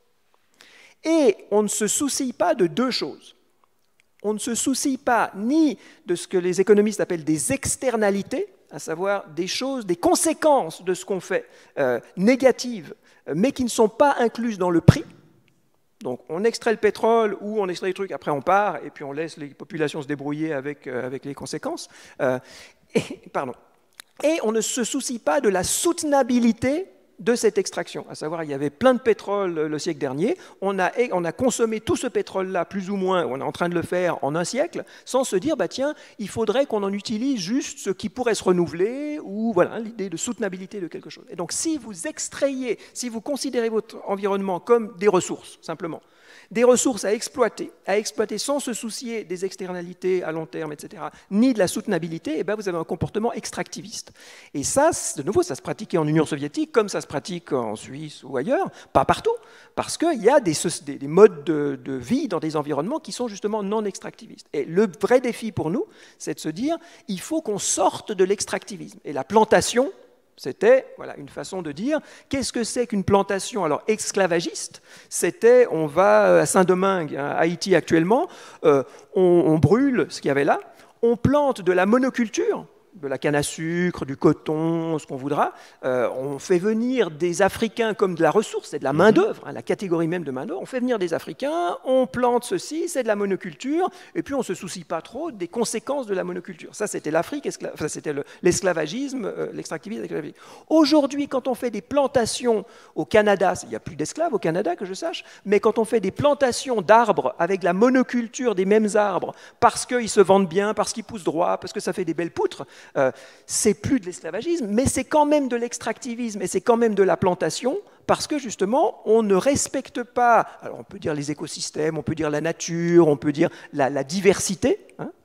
Et on ne se soucie pas de deux choses. On ne se soucie pas ni de ce que les économistes appellent des externalités, à savoir des choses, des conséquences de ce qu'on fait, euh, négatives, mais qui ne sont pas incluses dans le prix. Donc on extrait le pétrole ou on extrait les trucs, après on part et puis on laisse les populations se débrouiller avec, euh, avec les conséquences. Euh, et, pardon. Et on ne se soucie pas de la soutenabilité de cette extraction. À savoir, il y avait plein de pétrole le siècle dernier, on a, on a consommé tout ce pétrole-là, plus ou moins, on est en train de le faire en un siècle, sans se dire, bah tiens, il faudrait qu'on en utilise juste ce qui pourrait se renouveler, ou voilà, l'idée de soutenabilité de quelque chose. Et donc, si vous extrayez, si vous considérez votre environnement comme des ressources, simplement, des ressources à exploiter, à exploiter sans se soucier des externalités à long terme, et cetera, ni de la soutenabilité, et bien vous avez un comportement extractiviste. Et ça, de nouveau, ça se pratiquait en Union soviétique, comme ça se pratique en Suisse ou ailleurs, pas partout, parce qu'il y a des, des, des modes de, de vie dans des environnements qui sont justement non extractivistes. Et le vrai défi pour nous, c'est de se dire, il faut qu'on sorte de l'extractivisme. Et la plantation, c'était voilà, une façon de dire qu'est-ce que c'est qu'une plantation alors esclavagiste. C'était, on va à Saint-Domingue, à Haïti actuellement, euh, on, on brûle ce qu'il y avait là, on plante de la monoculture, de la canne à sucre, du coton, ce qu'on voudra. Euh, on fait venir des Africains comme de la ressource, c'est de la main-d'œuvre, hein, la catégorie même de main-d'œuvre. On fait venir des Africains, on plante ceci, c'est de la monoculture, et puis on ne se soucie pas trop des conséquences de la monoculture. Ça, c'était l'Afrique, enfin, c'était l'esclavagisme, euh, l'extractivisme. Aujourd'hui, quand on fait des plantations au Canada, il n'y a plus d'esclaves au Canada, que je sache, mais quand on fait des plantations d'arbres avec la monoculture des mêmes arbres, parce qu'ils se vendent bien, parce qu'ils poussent droit, parce que ça fait des belles poutres, Euh, c'est plus de l'esclavagisme, mais c'est quand même de l'extractivisme et c'est quand même de la plantation parce que justement, on ne respecte pas, alors on peut dire les écosystèmes, on peut dire la nature, on peut dire la, la diversité, hein,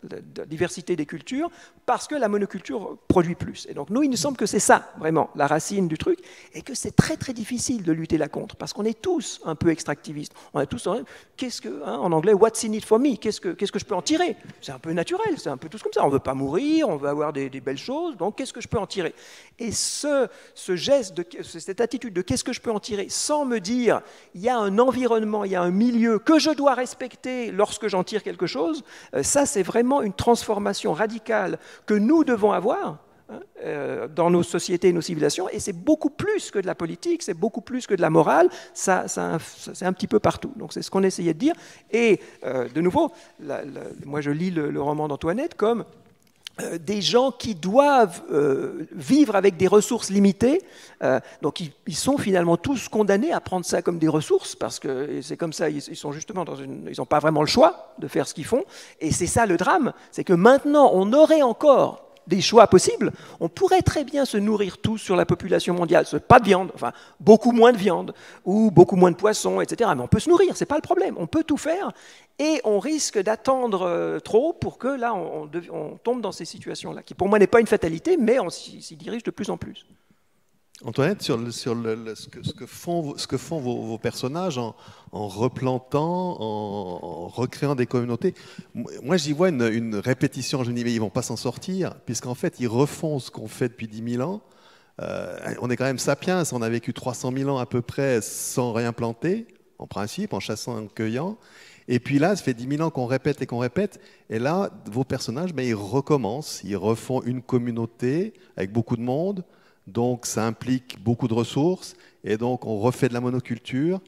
la diversité des cultures, parce que la monoculture produit plus. Et donc nous, il nous semble que c'est ça, vraiment, la racine du truc, et que c'est très très difficile de lutter là contre, parce qu'on est tous un peu extractivistes. On est tous, qu'est-ce que, hein, en anglais, what's in it for me? Qu'est-ce que, qu'est-ce que je peux en tirer? C'est un peu naturel, c'est un peu tous comme ça. On ne veut pas mourir, on veut avoir des, des belles choses, donc qu'est-ce que je peux en tirer? Et ce, ce geste, de, cette attitude de qu'est-ce que je peux en tirer, sans me dire, il y a un environnement, il y a un milieu que je dois respecter lorsque j'en tire quelque chose, ça c'est vraiment une transformation radicale que nous devons avoir hein, euh, dans nos sociétés et nos civilisations, et c'est beaucoup plus que de la politique, c'est beaucoup plus que de la morale, ça, ça, ça, c'est un petit peu partout. Donc c'est ce qu'on essayait de dire, et euh, de nouveau, la, la, moi je lis le, le roman d'Antoinette comme Euh, des gens qui doivent euh, vivre avec des ressources limitées, euh, donc ils, ils sont finalement tous condamnés à prendre ça comme des ressources, parce que c'est comme ça, ils, ils sont justement dans une, ils n'ont pas vraiment le choix de faire ce qu'ils font, et c'est ça le drame, c'est que maintenant on aurait encore des choix possibles, on pourrait très bien se nourrir tous sur la population mondiale, pas de viande, enfin beaucoup moins de viande, ou beaucoup moins de poissons, et cetera. Mais on peut se nourrir, c'est pas le problème, on peut tout faire, et on risque d'attendre trop pour que là on, on, on tombe dans ces situations-là, qui pour moi n'est pas une fatalité, mais on s'y dirige de plus en plus. Antoinette, sur, le, sur le, le, ce, que, ce, que font, ce que font vos, vos personnages en, en replantant, en, en recréant des communautés, moi j'y vois une, une répétition. Je me dis, mais ils ne vont pas s'en sortir, puisqu'en fait ils refont ce qu'on fait depuis dix mille ans. Euh, on est quand même sapiens, on a vécu trois cent mille ans à peu près sans rien planter, en principe, en chassant et en cueillant. Et puis là, ça fait dix mille ans qu'on répète et qu'on répète. Et là, vos personnages, ben, ils recommencent, ils refont une communauté avec beaucoup de monde. Donc ça implique beaucoup de ressources, et donc on refait de la monoculture.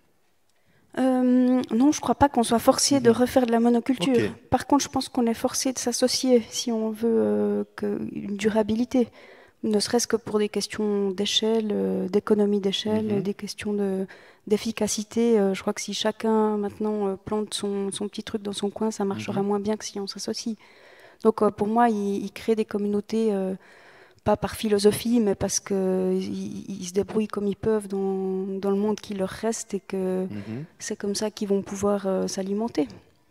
Euh, non, je ne crois pas qu'on soit forcé mmh. de refaire de la monoculture. Okay. Par contre, je pense qu'on est forcé de s'associer si on veut euh, que, une durabilité, ne serait-ce que pour des questions d'échelle, euh, d'économie d'échelle, mmh. des questions de, d'efficacité. Euh, je crois que si chacun maintenant euh, plante son, son petit truc dans son coin, ça marchera mmh. moins bien que si on s'associe. Donc euh, pour moi, il, il crée des communautés... Euh, pas par philosophie, mais parce qu'ils ils se débrouillent comme ils peuvent dans, dans le monde qui leur reste, et que mm-hmm. c'est comme ça qu'ils vont pouvoir euh, s'alimenter.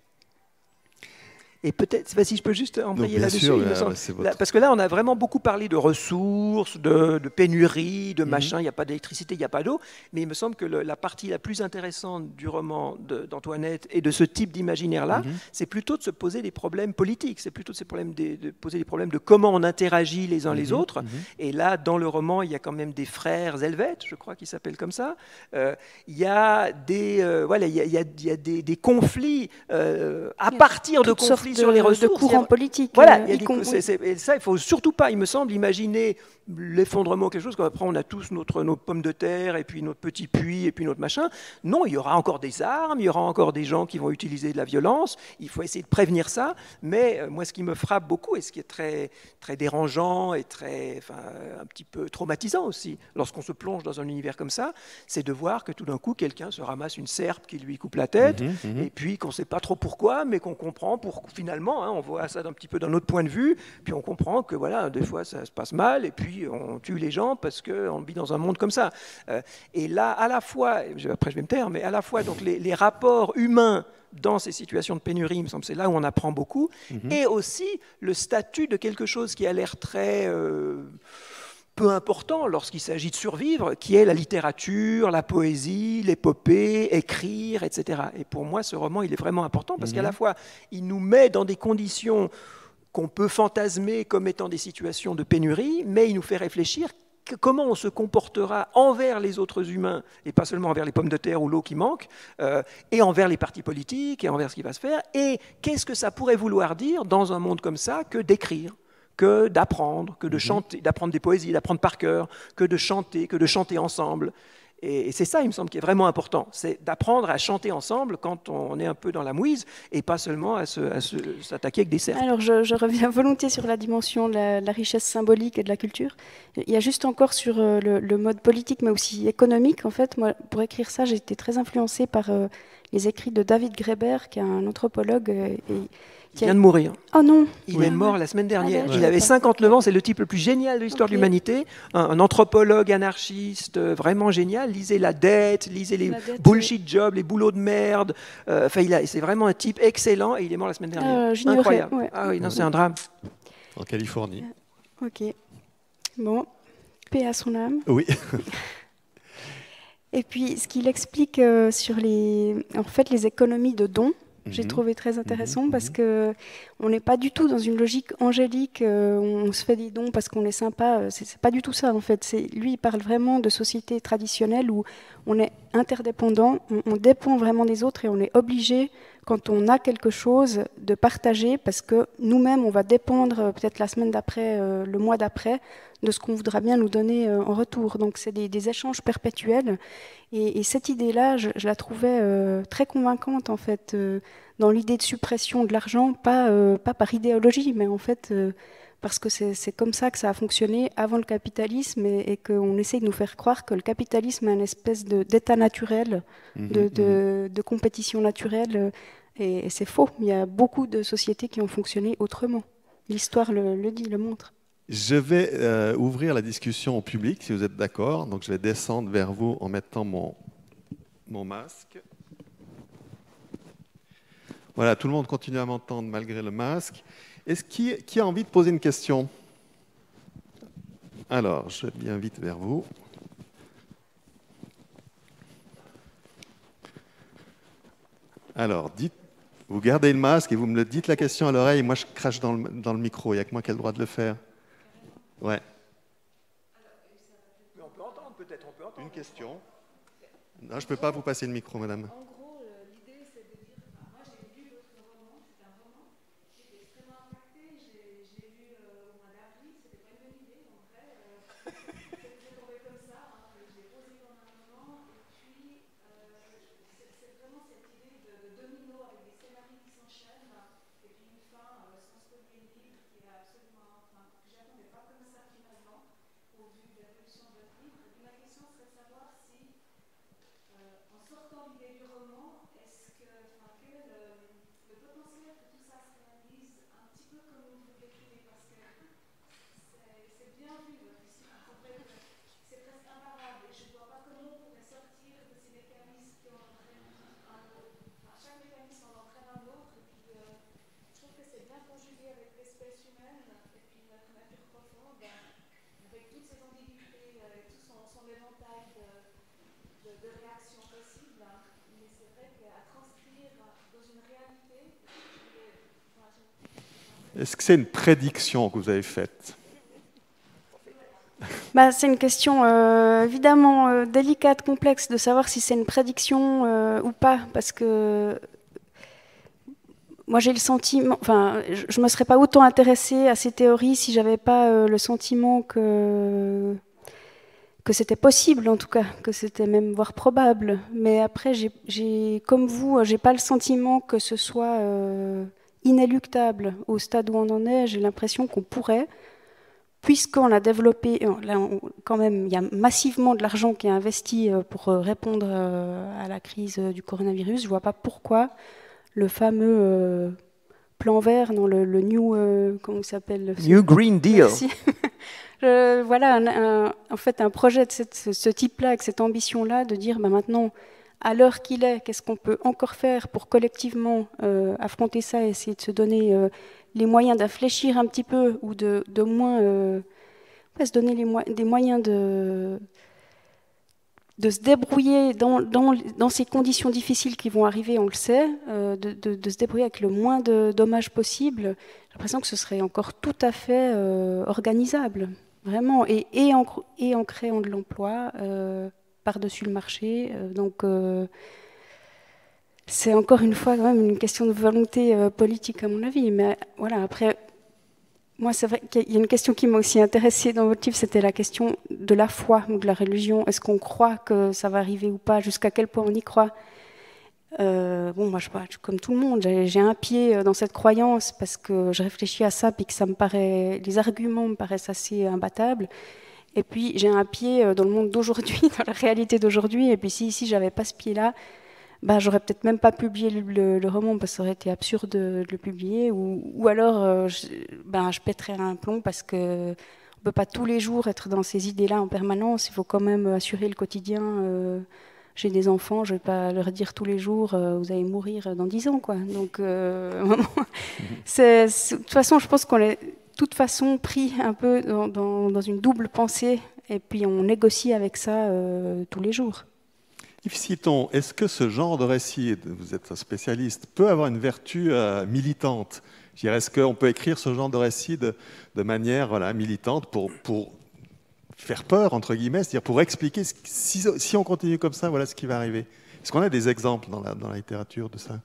Et peut-être, si je peux juste embrayer là-dessus, là, parce que là, on a vraiment beaucoup parlé de ressources, de, de pénurie, de mm-hmm. machin, il n'y a pas d'électricité, il n'y a pas d'eau, mais il me semble que le, la partie la plus intéressante du roman d'Antoinette et de ce type d'imaginaire-là, mm-hmm. c'est plutôt de se poser des problèmes politiques, c'est plutôt de, se problèmes de, de poser des problèmes de comment on interagit les uns mm-hmm. les autres. Mm-hmm. Et là, dans le roman, il y a quand même des frères helvètes, je crois qu'ils s'appellent comme ça. Euh, il y a des, euh, voilà, il y a, il y a, il y a des, des conflits euh, à partir de conflits sur les ressources, de courants politiques. Voilà, il y a des, c'est, c'est, et ça, il faut surtout pas, il me semble, imaginer l'effondrement, quelque chose, qu'après on a tous notre, nos pommes de terre, et puis notre petit puits, et puis notre machin. Non, il y aura encore des armes, il y aura encore des gens qui vont utiliser de la violence, il faut essayer de prévenir ça, mais euh, moi, ce qui me frappe beaucoup, et ce qui est très, très dérangeant, et très, enfin, un petit peu traumatisant aussi, lorsqu'on se plonge dans un univers comme ça, c'est de voir que tout d'un coup, quelqu'un se ramasse une serpe qui lui coupe la tête, mmh, mmh. et puis qu'on ne sait pas trop pourquoi, mais qu'on comprend pour, finalement, hein, on voit ça d'un petit peu d'un autre point de vue, puis on comprend que voilà, des fois ça se passe mal, et puis on tue les gens parce qu'on vit dans un monde comme ça. Euh, et là, à la fois, après je vais me taire, mais à la fois donc les, les rapports humains dans ces situations de pénurie, il me semble, c'est là où on apprend beaucoup, mm-hmm. et aussi le statut de quelque chose qui a l'air très... Euh, peu important lorsqu'il s'agit de survivre, qui est la littérature, la poésie, l'épopée, écrire, et cetera. Et pour moi, ce roman, il est vraiment important parce mmh. qu'à la fois, il nous met dans des conditions qu'on peut fantasmer comme étant des situations de pénurie, mais il nous fait réfléchir que comment on se comportera envers les autres humains, et pas seulement envers les pommes de terre ou l'eau qui manque, euh, et envers les partis politiques, et envers ce qui va se faire, et qu'est-ce que ça pourrait vouloir dire dans un monde comme ça que d'écrire, que d'apprendre, que de mmh. chanter, d'apprendre des poésies, d'apprendre par cœur, que de chanter, que de chanter ensemble. Et, et c'est ça, il me semble, qui est vraiment important, c'est d'apprendre à chanter ensemble quand on est un peu dans la mouise, et pas seulement à, se, à se, s'attaquer avec des cerfs. Alors, je, je reviens volontiers sur la dimension de la, la richesse symbolique et de la culture. Il y a juste encore sur le, le mode politique, mais aussi économique. En fait, moi, pour écrire ça, j'ai été très influencée par euh, les écrits de David Graeber, qui est un anthropologue. Et, il vient de mourir. Oh non. Il oui. est mort la semaine dernière. Ah, il avait cinquante-neuf ans, c'est le type le plus génial de l'histoire okay. de l'humanité. Un, un anthropologue anarchiste, vraiment génial. Lisez La Dette, lisez les dette, bullshit oui. jobs, les boulots de merde. Euh, enfin, c'est vraiment un type excellent et il est mort la semaine dernière. Euh, Incroyable. Ouais. Ah oui, non, c'est un drame. En Californie. Ok. Bon, paix à son âme. Oui. Et puis, ce qu'il explique euh, sur les, en fait, les économies de dons, mmh. j'ai trouvé très intéressant mmh. parce que on n'est pas du tout dans une logique angélique. Euh, on se fait des dons parce qu'on est sympa. C'est, c'est pas du tout ça en fait. C'est, lui, il parle vraiment de sociétés traditionnelles où on est interdépendant, on, on dépend vraiment des autres et on est obligé, quand on a quelque chose, de partager parce que nous-mêmes, on va dépendre peut-être la semaine d'après, euh, le mois d'après, de ce qu'on voudra bien nous donner euh, en retour. Donc c'est des, des échanges perpétuels. Et, et cette idée-là, je, je la trouvais euh, très convaincante en fait, euh, dans l'idée de suppression de l'argent, pas, euh, pas par idéologie, mais en fait euh, parce que c'est, c'est comme ça que ça a fonctionné avant le capitalisme et, et qu'on essaie de nous faire croire que le capitalisme est une espèce de, d'état naturel, mmh, de, de, de compétition naturelle. Et, et c'est faux. Il y a beaucoup de sociétés qui ont fonctionné autrement. L'histoire le, le dit, le montre. Je vais euh, ouvrir la discussion au public, si vous êtes d'accord. Donc, je vais descendre vers vous en mettant mon, mon masque. Voilà, tout le monde continue à m'entendre malgré le masque. Est-ce qui, qui a envie de poser une question? Alors, je viens vite vers vous. Alors, dites, vous gardez le masque et vous me le dites la question à l'oreille. Moi, je crache dans le, dans le micro. Il n'y a que moi qui ai le droit de le faire. Ouais. Mais on peut entendre peut-être, on peut entendre. Une question. Non, je ne peux pas vous passer le micro, madame. En gros, l'idée, c'est de dire, enfin, moi j'ai lu votre roman, c'est un roman, j'étais extrêmement impactée, j'ai, j'ai lu euh, au mois d'avril, c'était pas une bonne idée, en vrai, euh, c'est tombé comme ça, hein, j'ai posé pendant un moment, et puis euh, c'est, c'est vraiment cette idée de, de domino avec des scénarios qui s'enchaînent, et puis une fin euh, sans spoiler le livre qui est absolument, enfin, que j'attendais pas comme ça finalement, au vu de l'évolution de votre livre. Et puis ma question serait de savoir si Euh, en sortant l'idée du roman, est-ce que, enfin, quel est le, le potentiel que tout ça se réalise un petit peu comme vous l'écrivez, parce que c'est, c'est bien vu votre histoire, en fait, c'est presque imparable, et je ne vois pas comment on pourrait sortir de ces mécanismes qui entraînent un autre, enfin, chaque mécanisme en entraîne un autre, et puis euh, je trouve que c'est bien conjugué avec l'espèce humaine, et puis notre nature profonde, avec toutes ces ambiguïtés, euh, et tout son, son éventail de De, de réactions possibles, mais c'est vrai qu'à transcrire dans une réalité. Enfin, je... Est-ce que c'est une prédiction que vous avez faite? Bah, c'est une question euh, évidemment euh, délicate, complexe de savoir si c'est une prédiction euh, ou pas, parce que moi j'ai le sentiment, enfin, je ne me serais pas autant intéressée à ces théories si j'avais pas euh, le sentiment que que c'était possible en tout cas, que c'était même voire probable. Mais après, j'ai, j'ai, comme vous, j'ai pas le sentiment que ce soit euh, inéluctable au stade où on en est. J'ai l'impression qu'on pourrait, puisqu'on a développé, là, on, quand même, il y a massivement de l'argent qui est investi pour répondre à la crise du coronavirus. Je vois pas pourquoi le fameux euh, plan vert, non, le, le New, euh, comment ça s'appelle? New Green Deal. Merci. Je, voilà, un, un, en fait, un projet de cette, ce type-là, avec cette ambition-là, de dire bah, maintenant, à l'heure qu'il est, qu'est-ce qu'on peut encore faire pour collectivement euh, affronter ça et essayer de se donner euh, les moyens d'infléchir un petit peu ou de, de moins euh, ouais, se donner les mo- des moyens de, de se débrouiller dans, dans, dans ces conditions difficiles qui vont arriver, on le sait, euh, de, de, de se débrouiller avec le moins de dommages possible. J'ai l'impression que ce serait encore tout à fait euh, organisable. Vraiment, et, et, en, et en créant de l'emploi euh, par-dessus le marché. Euh, donc, euh, c'est encore une fois quand même une question de volonté euh, politique, à mon avis. Mais voilà, après, moi, c'est vrai qu'il y a une question qui m'a aussi intéressée dans votre livre, c'était la question de la foi ou de la religion. Est-ce qu'on croit que ça va arriver ou pas? Jusqu'à quel point on y croit? Euh, bon, moi, je, je, comme tout le monde, j'ai, j'ai un pied dans cette croyance parce que je réfléchis à ça, puis que ça me paraît, les arguments me paraissent assez imbattables. Et puis, j'ai un pied dans le monde d'aujourd'hui, dans la réalité d'aujourd'hui. Et puis, si ici, j'avais pas ce pied-là, bah, j'aurais peut-être même pas publié le, le, le roman parce que ça aurait été absurde de, de le publier, ou, ou alors euh, je, bah, je pèterais un plomb parce que on peut pas tous les jours être dans ces idées-là en permanence. Il faut quand même assurer le quotidien. Euh, j'ai des enfants, je vais pas leur dire tous les jours euh, vous allez mourir dans dix ans, quoi. Donc, euh, c'est, c'est, de toute façon, je pense qu'on est de toute façon pris un peu dans, dans, dans une double pensée, et puis on négocie avec ça euh, tous les jours. Yves Citon, est-ce que ce genre de récit, vous êtes un spécialiste, peut avoir une vertu euh, militante? Je dirais, est-ce qu'on peut écrire ce genre de récit de, de manière voilà, militante pour, pour faire peur, entre guillemets, c'est-à-dire pour expliquer, ce, si, si on continue comme ça, voilà ce qui va arriver? Est-ce qu'on a des exemples dans la, dans la littérature de ça?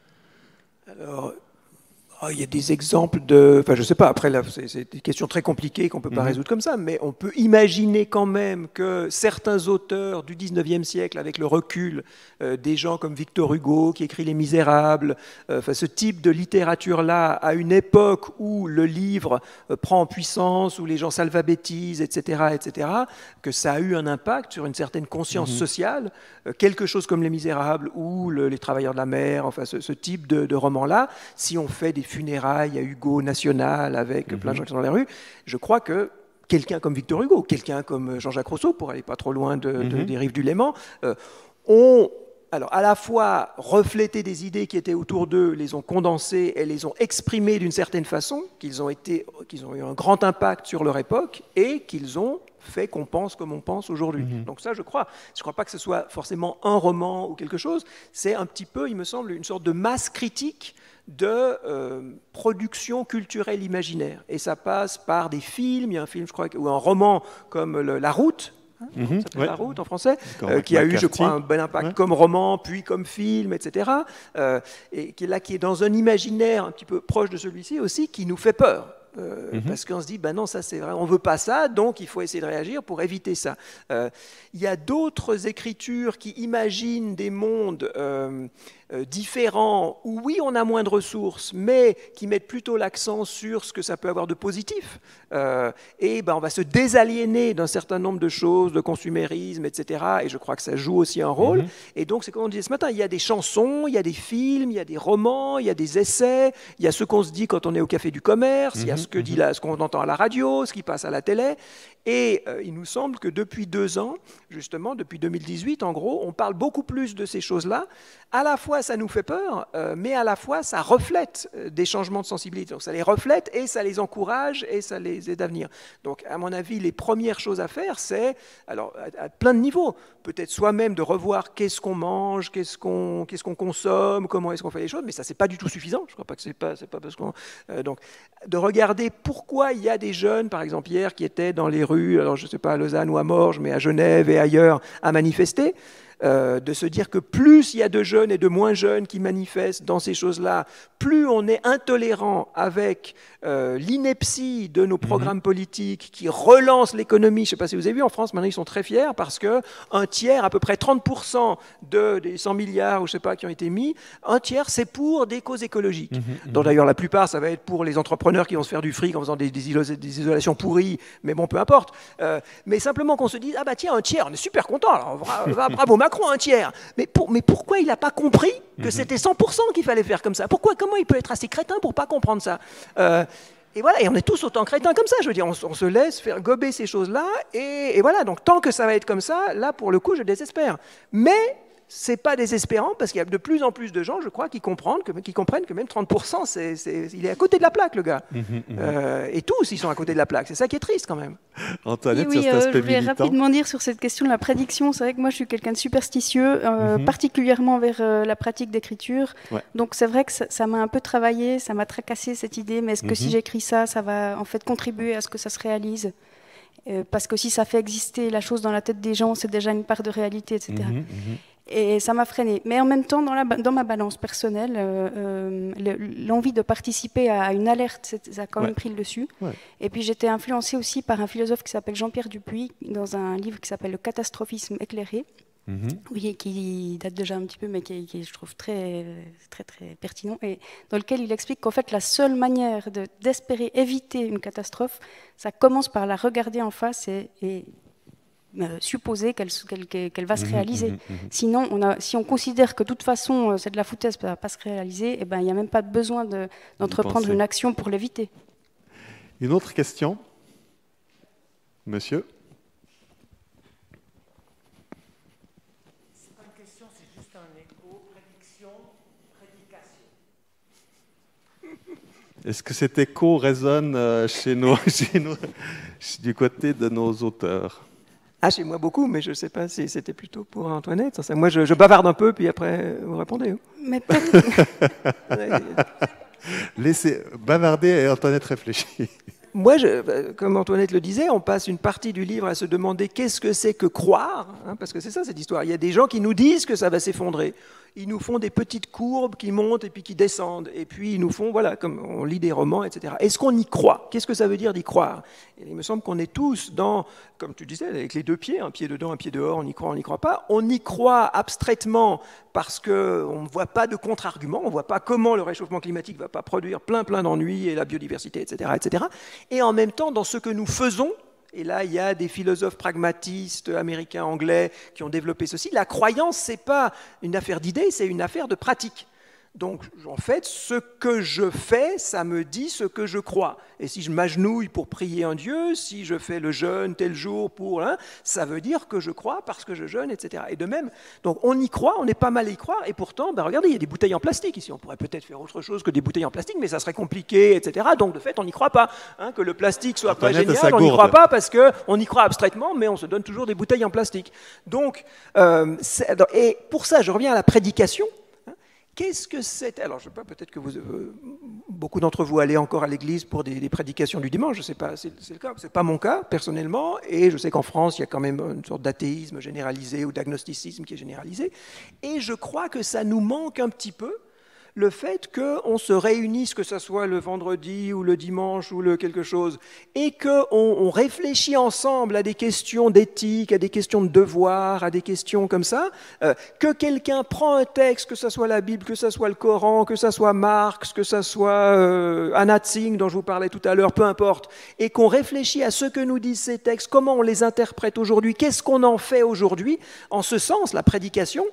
Alors, oh, il y a des exemples de... Enfin, je ne sais pas, après, là, c'est, c'est des questions très compliquées qu'on ne peut pas mmh. résoudre comme ça, mais on peut imaginer quand même que certains auteurs du dix-neuvième siècle, avec le recul, euh, des gens comme Victor Hugo, qui écrit Les Misérables, euh, enfin, ce type de littérature-là, à une époque où le livre euh, prend en puissance, où les gens s'alphabétisent, et cetera, et cetera, que ça a eu un impact sur une certaine conscience mmh. sociale, euh, quelque chose comme Les Misérables ou le, Les Travailleurs de la mer, enfin, ce, ce type de, de roman-là, si on fait des funérailles à Hugo National avec mmh. plein de gens qui sont dans les rues, je crois que quelqu'un comme Victor Hugo, quelqu'un comme Jean-Jacques Rousseau, pour aller pas trop loin de, mmh. de, des rives du Léman, euh, ont alors, à la fois reflété des idées qui étaient autour d'eux, les ont condensées et les ont exprimées d'une certaine façon, qu'ils ont, été, qu'ils ont eu un grand impact sur leur époque et qu'ils ont fait qu'on pense comme on pense aujourd'hui. Mmh. Donc ça, je crois. Je ne crois pas que ce soit forcément un roman ou quelque chose. C'est un petit peu, il me semble, une sorte de masse critique de euh, production culturelle imaginaire. Et ça passe par des films, il y a un film, je crois, ou un roman comme le, La Route, hein, mmh, ça s'appelle ouais. La Route en français, euh, qui a eu, je crois, un bel impact ouais. comme roman, puis comme film, et cetera. Euh, et qui est là, qui est dans un imaginaire un petit peu proche de celui-ci aussi, qui nous fait peur. Euh, mmh. Parce qu'on se dit, ben non, ça c'est vrai, on ne veut pas ça, donc il faut essayer de réagir pour éviter ça. Euh, il y a d'autres écritures qui imaginent des mondes euh, euh, différents, où oui, on a moins de ressources, mais qui mettent plutôt l'accent sur ce que ça peut avoir de positif. Euh, et ben, on va se désaliéner d'un certain nombre de choses, de consumérisme, et cetera. Et je crois que ça joue aussi un rôle. Mmh. Et donc, c'est comme on disait ce matin, il y a des chansons, il y a des films, il y a des romans, il y a des essais, il y a ce qu'on se dit quand on est au Café du Commerce, mmh. il y a ce que dit là, ce qu'on entend à la radio, ce qui passe à la télé. Et euh, il nous semble que depuis deux ans, justement, depuis deux mille dix-huit, en gros, on parle beaucoup plus de ces choses-là. À la fois, ça nous fait peur, euh, mais à la fois, ça reflète euh, des changements de sensibilité. Donc, ça les reflète et ça les encourage et ça les aide à venir. Donc, à mon avis, les premières choses à faire, c'est, alors, à, à plein de niveaux, peut-être soi-même de revoir qu'est-ce qu'on mange, qu'est-ce qu'on, qu'est-ce qu'on consomme, comment est-ce qu'on fait les choses, mais ça, c'est pas du tout suffisant. Je crois pas que c'est pas, c'est pas parce qu'on... Euh, donc, de regarder pourquoi il y a des jeunes, par exemple, hier, qui étaient dans les rues, alors je ne sais pas à Lausanne ou à Morges, mais à Genève et ailleurs, à manifester, euh, de se dire que plus il y a de jeunes et de moins jeunes qui manifestent dans ces choses-là, plus on est intolérant avec euh, l'ineptie de nos programmes mmh. politiques qui relancent l'économie. Je ne sais pas si vous avez vu, en France, maintenant, ils sont très fiers parce qu'un tiers, à peu près trente pour cent de, des cent milliards ou je ne sais pas qui ont été mis, un tiers, c'est pour des causes écologiques. Mmh. Donc d'ailleurs, la plupart, ça va être pour les entrepreneurs qui vont se faire du fric en faisant des, des, iso- des isolations pourries, mais bon, peu importe. Euh, mais simplement qu'on se dise, ah bah tiens, un tiers, on est super content, alors bra- bravo Macron, un tiers. Mais, pour, mais pourquoi il n'a pas compris que mmh. c'était cent pour cent qu'il fallait faire comme ça? Pourquoi, comment il peut être assez crétin pour ne pas comprendre ça? euh, Et voilà, et on est tous autant crétins comme ça, je veux dire, on, on se laisse faire gober ces choses-là, et, et voilà, donc tant que ça va être comme ça, là, pour le coup, je désespère. Mais c'est pas désespérant, parce qu'il y a de plus en plus de gens, je crois, qui comprennent que, qui comprennent que même trente pour cent, c'est, c'est, il est à côté de la plaque, le gars. Mmh, mmh. Euh, et tous, ils sont à côté de la plaque. C'est ça qui est triste, quand même. Antoinette, oui, sur cet euh, aspect je voulais militant. rapidement dire sur cette question de la prédiction. C'est vrai que moi, je suis quelqu'un de superstitieux, euh, mmh. particulièrement vers euh, la pratique d'écriture. Ouais. Donc, c'est vrai que ça, ça m'a un peu travaillé, ça m'a tracassé, cette idée. Mais est-ce que mmh. si j'écris ça, ça va en fait contribuer à ce que ça se réalise? euh, Parce que si ça fait exister la chose dans la tête des gens, c'est déjà une part de réalité, et cetera. Mmh. Mmh. Et ça m'a freinée. Mais en même temps, dans, la, dans ma balance personnelle, euh, euh, l'envie de participer à une alerte, ça a quand même ouais. pris le dessus. Ouais. Et puis j'étais influencée aussi par un philosophe qui s'appelle Jean-Pierre Dupuy, dans un livre qui s'appelle Le catastrophisme éclairé, mmh. oui, qui date déjà un petit peu, mais qui, qui je trouve très, très, très pertinent, et dans lequel il explique qu'en fait, la seule manière de, d'espérer éviter une catastrophe, ça commence par la regarder en face et... et euh, supposer qu'elle qu'elle, qu'elle va se Mmh, réaliser. mmh, mmh. Sinon, on a, si on considère que de toute façon, euh, c'est de la foutaise, ça ne va pas se réaliser, eh ben, il n'y a même pas besoin de, d'entreprendre une action pour l'éviter. Une autre question, monsieur? C'est pas une question, c'est juste un écho, prédiction, prédication. Est-ce que cet écho résonne euh, chez nous, chez nous, du côté de nos auteurs? Ah, chez moi beaucoup, mais je ne sais pas si c'était plutôt pour Antoinette. Ça, moi, je, je bavarde un peu, puis après, vous répondez. Hein. Mais peut-être... Laissez bavarder et Antoinette réfléchir. Moi, je, comme Antoinette le disait, on passe une partie du livre à se demander qu'est-ce que c'est que croire, hein, parce que c'est ça cette histoire. Il y a des gens qui nous disent que ça va s'effondrer. Ils nous font des petites courbes qui montent et puis qui descendent. Et puis ils nous font, voilà, comme on lit des romans, et cetera. Est-ce qu'on y croit? Qu'est-ce que ça veut dire d'y croire? Et il me semble qu'on est tous dans, comme tu disais, avec les deux pieds, un pied dedans, un pied dehors, on y croit, on n'y croit pas. On y croit abstraitement parce qu'on ne voit pas de contre-argument, on ne voit pas comment le réchauffement climatique ne va pas produire plein plein d'ennuis et la biodiversité, et cetera, et cetera. Et en même temps, dans ce que nous faisons, et là, il y a des philosophes pragmatistes américains, anglais, qui ont développé ceci. La croyance, ce n'est pas une affaire d'idées, c'est une affaire de pratique. Donc, en fait, ce que je fais, ça me dit ce que je crois. Et si je m'agenouille pour prier un Dieu, si je fais le jeûne tel jour pour... Hein, ça veut dire que je crois parce que je jeûne, et cetera. Et de même, donc on y croit, on est pas mal à y croire, et pourtant, ben regardez, il y a des bouteilles en plastique ici. On pourrait peut-être faire autre chose que des bouteilles en plastique, mais ça serait compliqué, et cetera. Donc, de fait, on n'y croit pas. Hein, que le plastique soit pas génial, on n'y croit pas parce qu'on y croit abstraitement, mais on se donne toujours des bouteilles en plastique. Donc, euh, et pour ça, je reviens à la prédication. Qu'est-ce que c'est? Alors, je ne sais pas, peut-être que vous, euh, beaucoup d'entre vous allez encore à l'église pour des, des prédications du dimanche, je ne sais pas, c'est, c'est le cas. Ce n'est pas mon cas, personnellement, et je sais qu'en France, il y a quand même une sorte d'athéisme généralisé ou d'agnosticisme qui est généralisé, et je crois que ça nous manque un petit peu, le fait qu'on se réunisse, que ce soit le vendredi ou le dimanche ou le quelque chose, et qu'on on réfléchit ensemble à des questions d'éthique, à des questions de devoir, à des questions comme ça, euh, que quelqu'un prend un texte, que ce soit la Bible, que ce soit le Coran, que ce soit Marx, que ce soit euh, Anna Tsing dont je vous parlais tout à l'heure, peu importe, et qu'on réfléchit à ce que nous disent ces textes, comment on les interprète aujourd'hui, qu'est-ce qu'on en fait aujourd'hui, en ce sens, la prédication,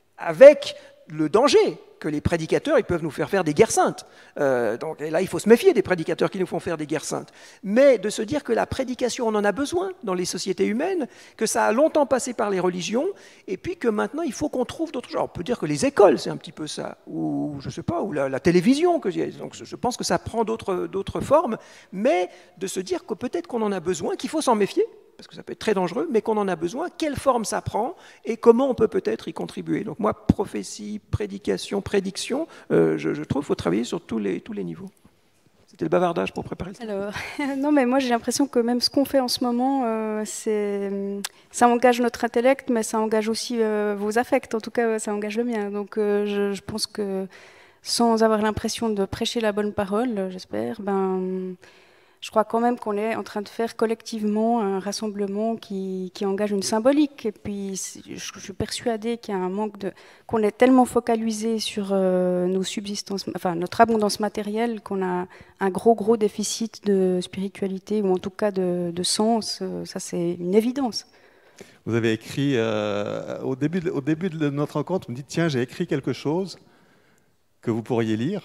avec le danger que les prédicateurs, ils peuvent nous faire faire des guerres saintes. Euh, donc et là, il faut se méfier des prédicateurs qui nous font faire des guerres saintes. Mais de se dire que la prédication, on en a besoin dans les sociétés humaines, que ça a longtemps passé par les religions, et puis que maintenant, il faut qu'on trouve d'autres choses. On peut dire que les écoles, c'est un petit peu ça, ou je sais pas, ou la, la télévision. Que j'ai. Donc je pense que ça prend d'autres, d'autres formes, mais de se dire que peut-être qu'on en a besoin, qu'il faut s'en méfier, parce que ça peut être très dangereux, mais qu'on en a besoin, quelle forme ça prend et comment on peut peut-être y contribuer. Donc moi, prophétie, prédication, prédiction, euh, je, je trouve qu'il faut travailler sur tous les, tous les niveaux. C'était le bavardage pour préparer ça. Alors, non, mais moi j'ai l'impression que même ce qu'on fait en ce moment, euh, c'est, ça engage notre intellect, mais ça engage aussi euh, vos affects, en tout cas ça engage le mien. Donc euh, je, je pense que sans avoir l'impression de prêcher la bonne parole, j'espère, ben... je crois quand même qu'on est en train de faire collectivement un rassemblement qui, qui engage une symbolique. Et puis, je suis persuadée qu'il y a un manque de... qu'on est tellement focalisé sur euh, nos subsistances, enfin, notre abondance matérielle, qu'on a un gros, gros déficit de spiritualité, ou en tout cas de, de sens. Ça, c'est une évidence. Vous avez écrit, euh, au, début de, au début de notre rencontre, vous me dites, tiens, j'ai écrit quelque chose que vous pourriez lire.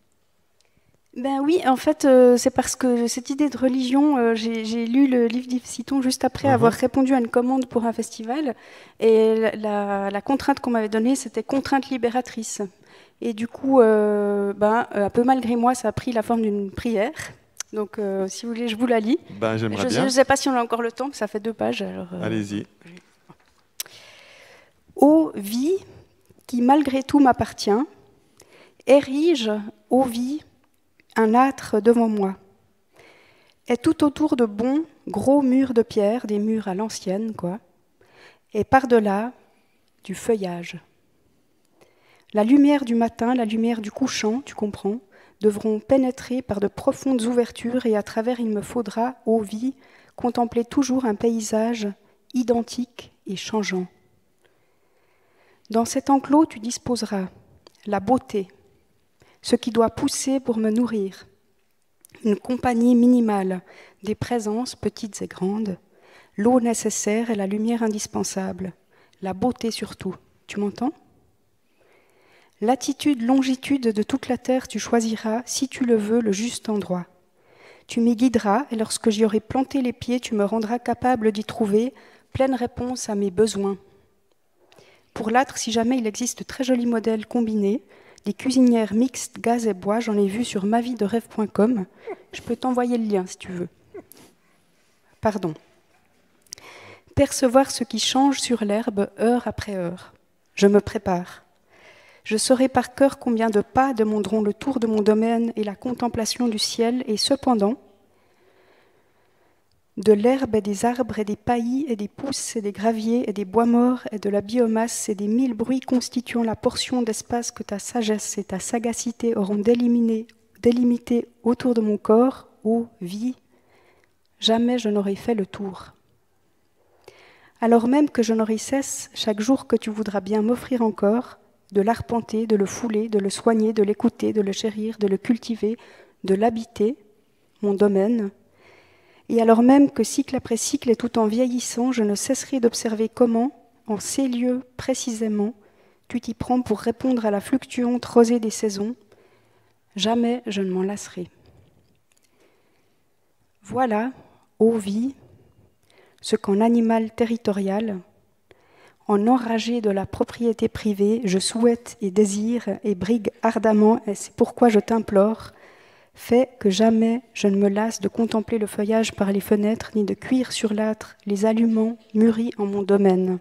Ben oui, en fait, euh, c'est parce que cette idée de religion, euh, j'ai, j'ai lu le livre d'Yves Citon juste après uh-huh. avoir répondu à une commande pour un festival, et la, la, la contrainte qu'on m'avait donnée, c'était contrainte libératrice. Et du coup, euh, ben, un peu malgré moi, ça a pris la forme d'une prière. Donc, euh, si vous voulez, je vous la lis. Ben, j'aimerais je bien. ne sais pas si on a encore le temps, ça fait deux pages. Alors, euh... Allez-y. Ô vie qui malgré tout m'appartient, érige, ô vie, un âtre devant moi. Et tout autour de bons, gros murs de pierre, des murs à l'ancienne, quoi. Et par-delà, du feuillage. La lumière du matin, la lumière du couchant, tu comprends, devront pénétrer par de profondes ouvertures et à travers il me faudra, ô vie, contempler toujours un paysage identique et changeant. Dans cet enclos, tu disposeras la beauté, ce qui doit pousser pour me nourrir, une compagnie minimale, des présences petites et grandes, l'eau nécessaire et la lumière indispensable, la beauté surtout. Tu m'entends? Latitude, longitude de toute la terre, tu choisiras, si tu le veux, le juste endroit. Tu m'y guideras, et lorsque j'y aurai planté les pieds, tu me rendras capable d'y trouver pleine réponse à mes besoins. Pour l'âtre, si jamais il existe de très jolis modèles combinés, les cuisinières mixtes gaz et bois, j'en ai vu sur ma vie de rêve point com. Je peux t'envoyer le lien si tu veux. Pardon. Percevoir ce qui change sur l'herbe heure après heure. Je me prépare. Je saurai par cœur combien de pas demanderont le tour de mon domaine et la contemplation du ciel, et cependant, de l'herbe et des arbres et des paillis et des pousses et des graviers et des bois morts et de la biomasse et des mille bruits constituant la portion d'espace que ta sagesse et ta sagacité auront délimité, délimité autour de mon corps, ô vie, jamais je n'aurai fait le tour. Alors même que je n'aurai cesse, chaque jour que tu voudras bien m'offrir encore, de l'arpenter, de le fouler, de le soigner, de l'écouter, de le chérir, de le cultiver, de l'habiter, mon domaine. Et alors même que cycle après cycle et tout en vieillissant, je ne cesserai d'observer comment, en ces lieux précisément, tu t'y prends pour répondre à la fluctuante rosée des saisons, jamais je ne m'en lasserai. Voilà, ô vie, ce qu'en animal territorial, en enragé de la propriété privée, je souhaite et désire et brigue ardemment, et c'est pourquoi je t'implore, fais que jamais je ne me lasse de contempler le feuillage par les fenêtres, ni de cuire sur l'âtre les aliments mûris en mon domaine.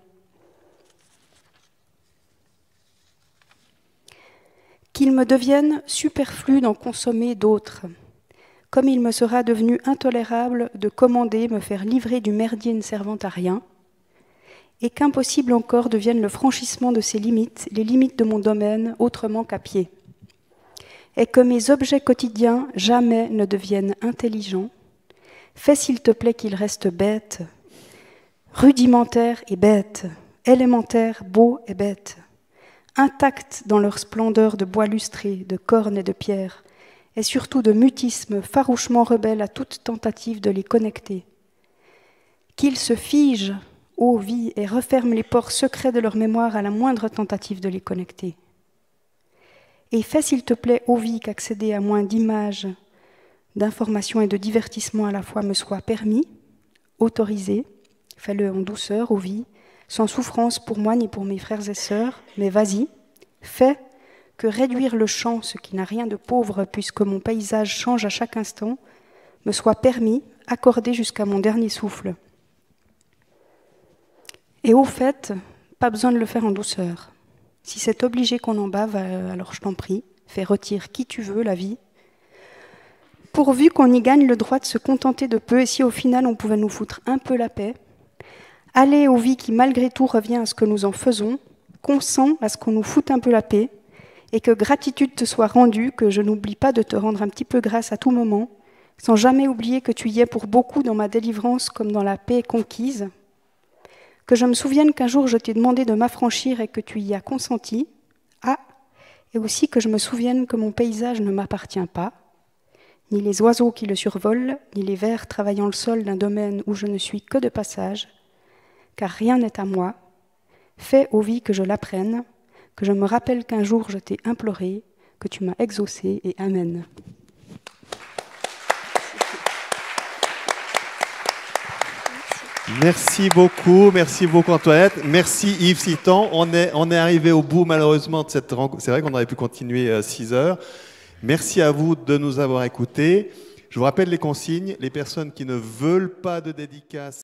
Qu'il me devienne superflu d'en consommer d'autres, comme il me sera devenu intolérable de commander, me faire livrer du merdier ne servant à rien, et qu'impossible encore devienne le franchissement de ses limites, les limites de mon domaine, autrement qu'à pied. Et que mes objets quotidiens jamais ne deviennent intelligents, fais s'il te plaît qu'ils restent bêtes, rudimentaires et bêtes, élémentaires, beaux et bêtes, intacts dans leur splendeur de bois lustré, de cornes et de pierres, et surtout de mutisme farouchement rebelle à toute tentative de les connecter. Qu'ils se figent, ô vie, et referment les pores secrets de leur mémoire à la moindre tentative de les connecter. Et fais s'il te plaît, ô vie, qu'accéder à moins d'images, d'informations et de divertissements à la fois me soit permis, autorisé, fais-le en douceur, ô vie, sans souffrance pour moi ni pour mes frères et sœurs, mais vas-y, fais que réduire le champ, ce qui n'a rien de pauvre puisque mon paysage change à chaque instant, me soit permis, accordé jusqu'à mon dernier souffle. Et au fait, pas besoin de le faire en douceur. Si c'est obligé qu'on en bave, alors je t'en prie, fais retire qui tu veux, la vie. Pourvu qu'on y gagne le droit de se contenter de peu, et si au final on pouvait nous foutre un peu la paix, allez aux vies qui malgré tout revient à ce que nous en faisons, consent à ce qu'on nous foute un peu la paix, et que gratitude te soit rendue, que je n'oublie pas de te rendre un petit peu grâce à tout moment, sans jamais oublier que tu y es pour beaucoup dans ma délivrance comme dans la paix conquise, que je me souvienne qu'un jour je t'ai demandé de m'affranchir et que tu y as consenti, ah, et aussi que je me souvienne que mon paysage ne m'appartient pas, ni les oiseaux qui le survolent, ni les vers travaillant le sol d'un domaine où je ne suis que de passage, car rien n'est à moi, fais, ô vie, que je l'apprenne, que je me rappelle qu'un jour je t'ai imploré, que tu m'as exaucé, et amen. Merci beaucoup, merci beaucoup Antoinette, merci Yves Citan. On est, on est arrivé au bout malheureusement de cette rencontre. C'est vrai qu'on aurait pu continuer six heures. Merci à vous de nous avoir écoutés. Je vous rappelle les consignes, les personnes qui ne veulent pas de dédicace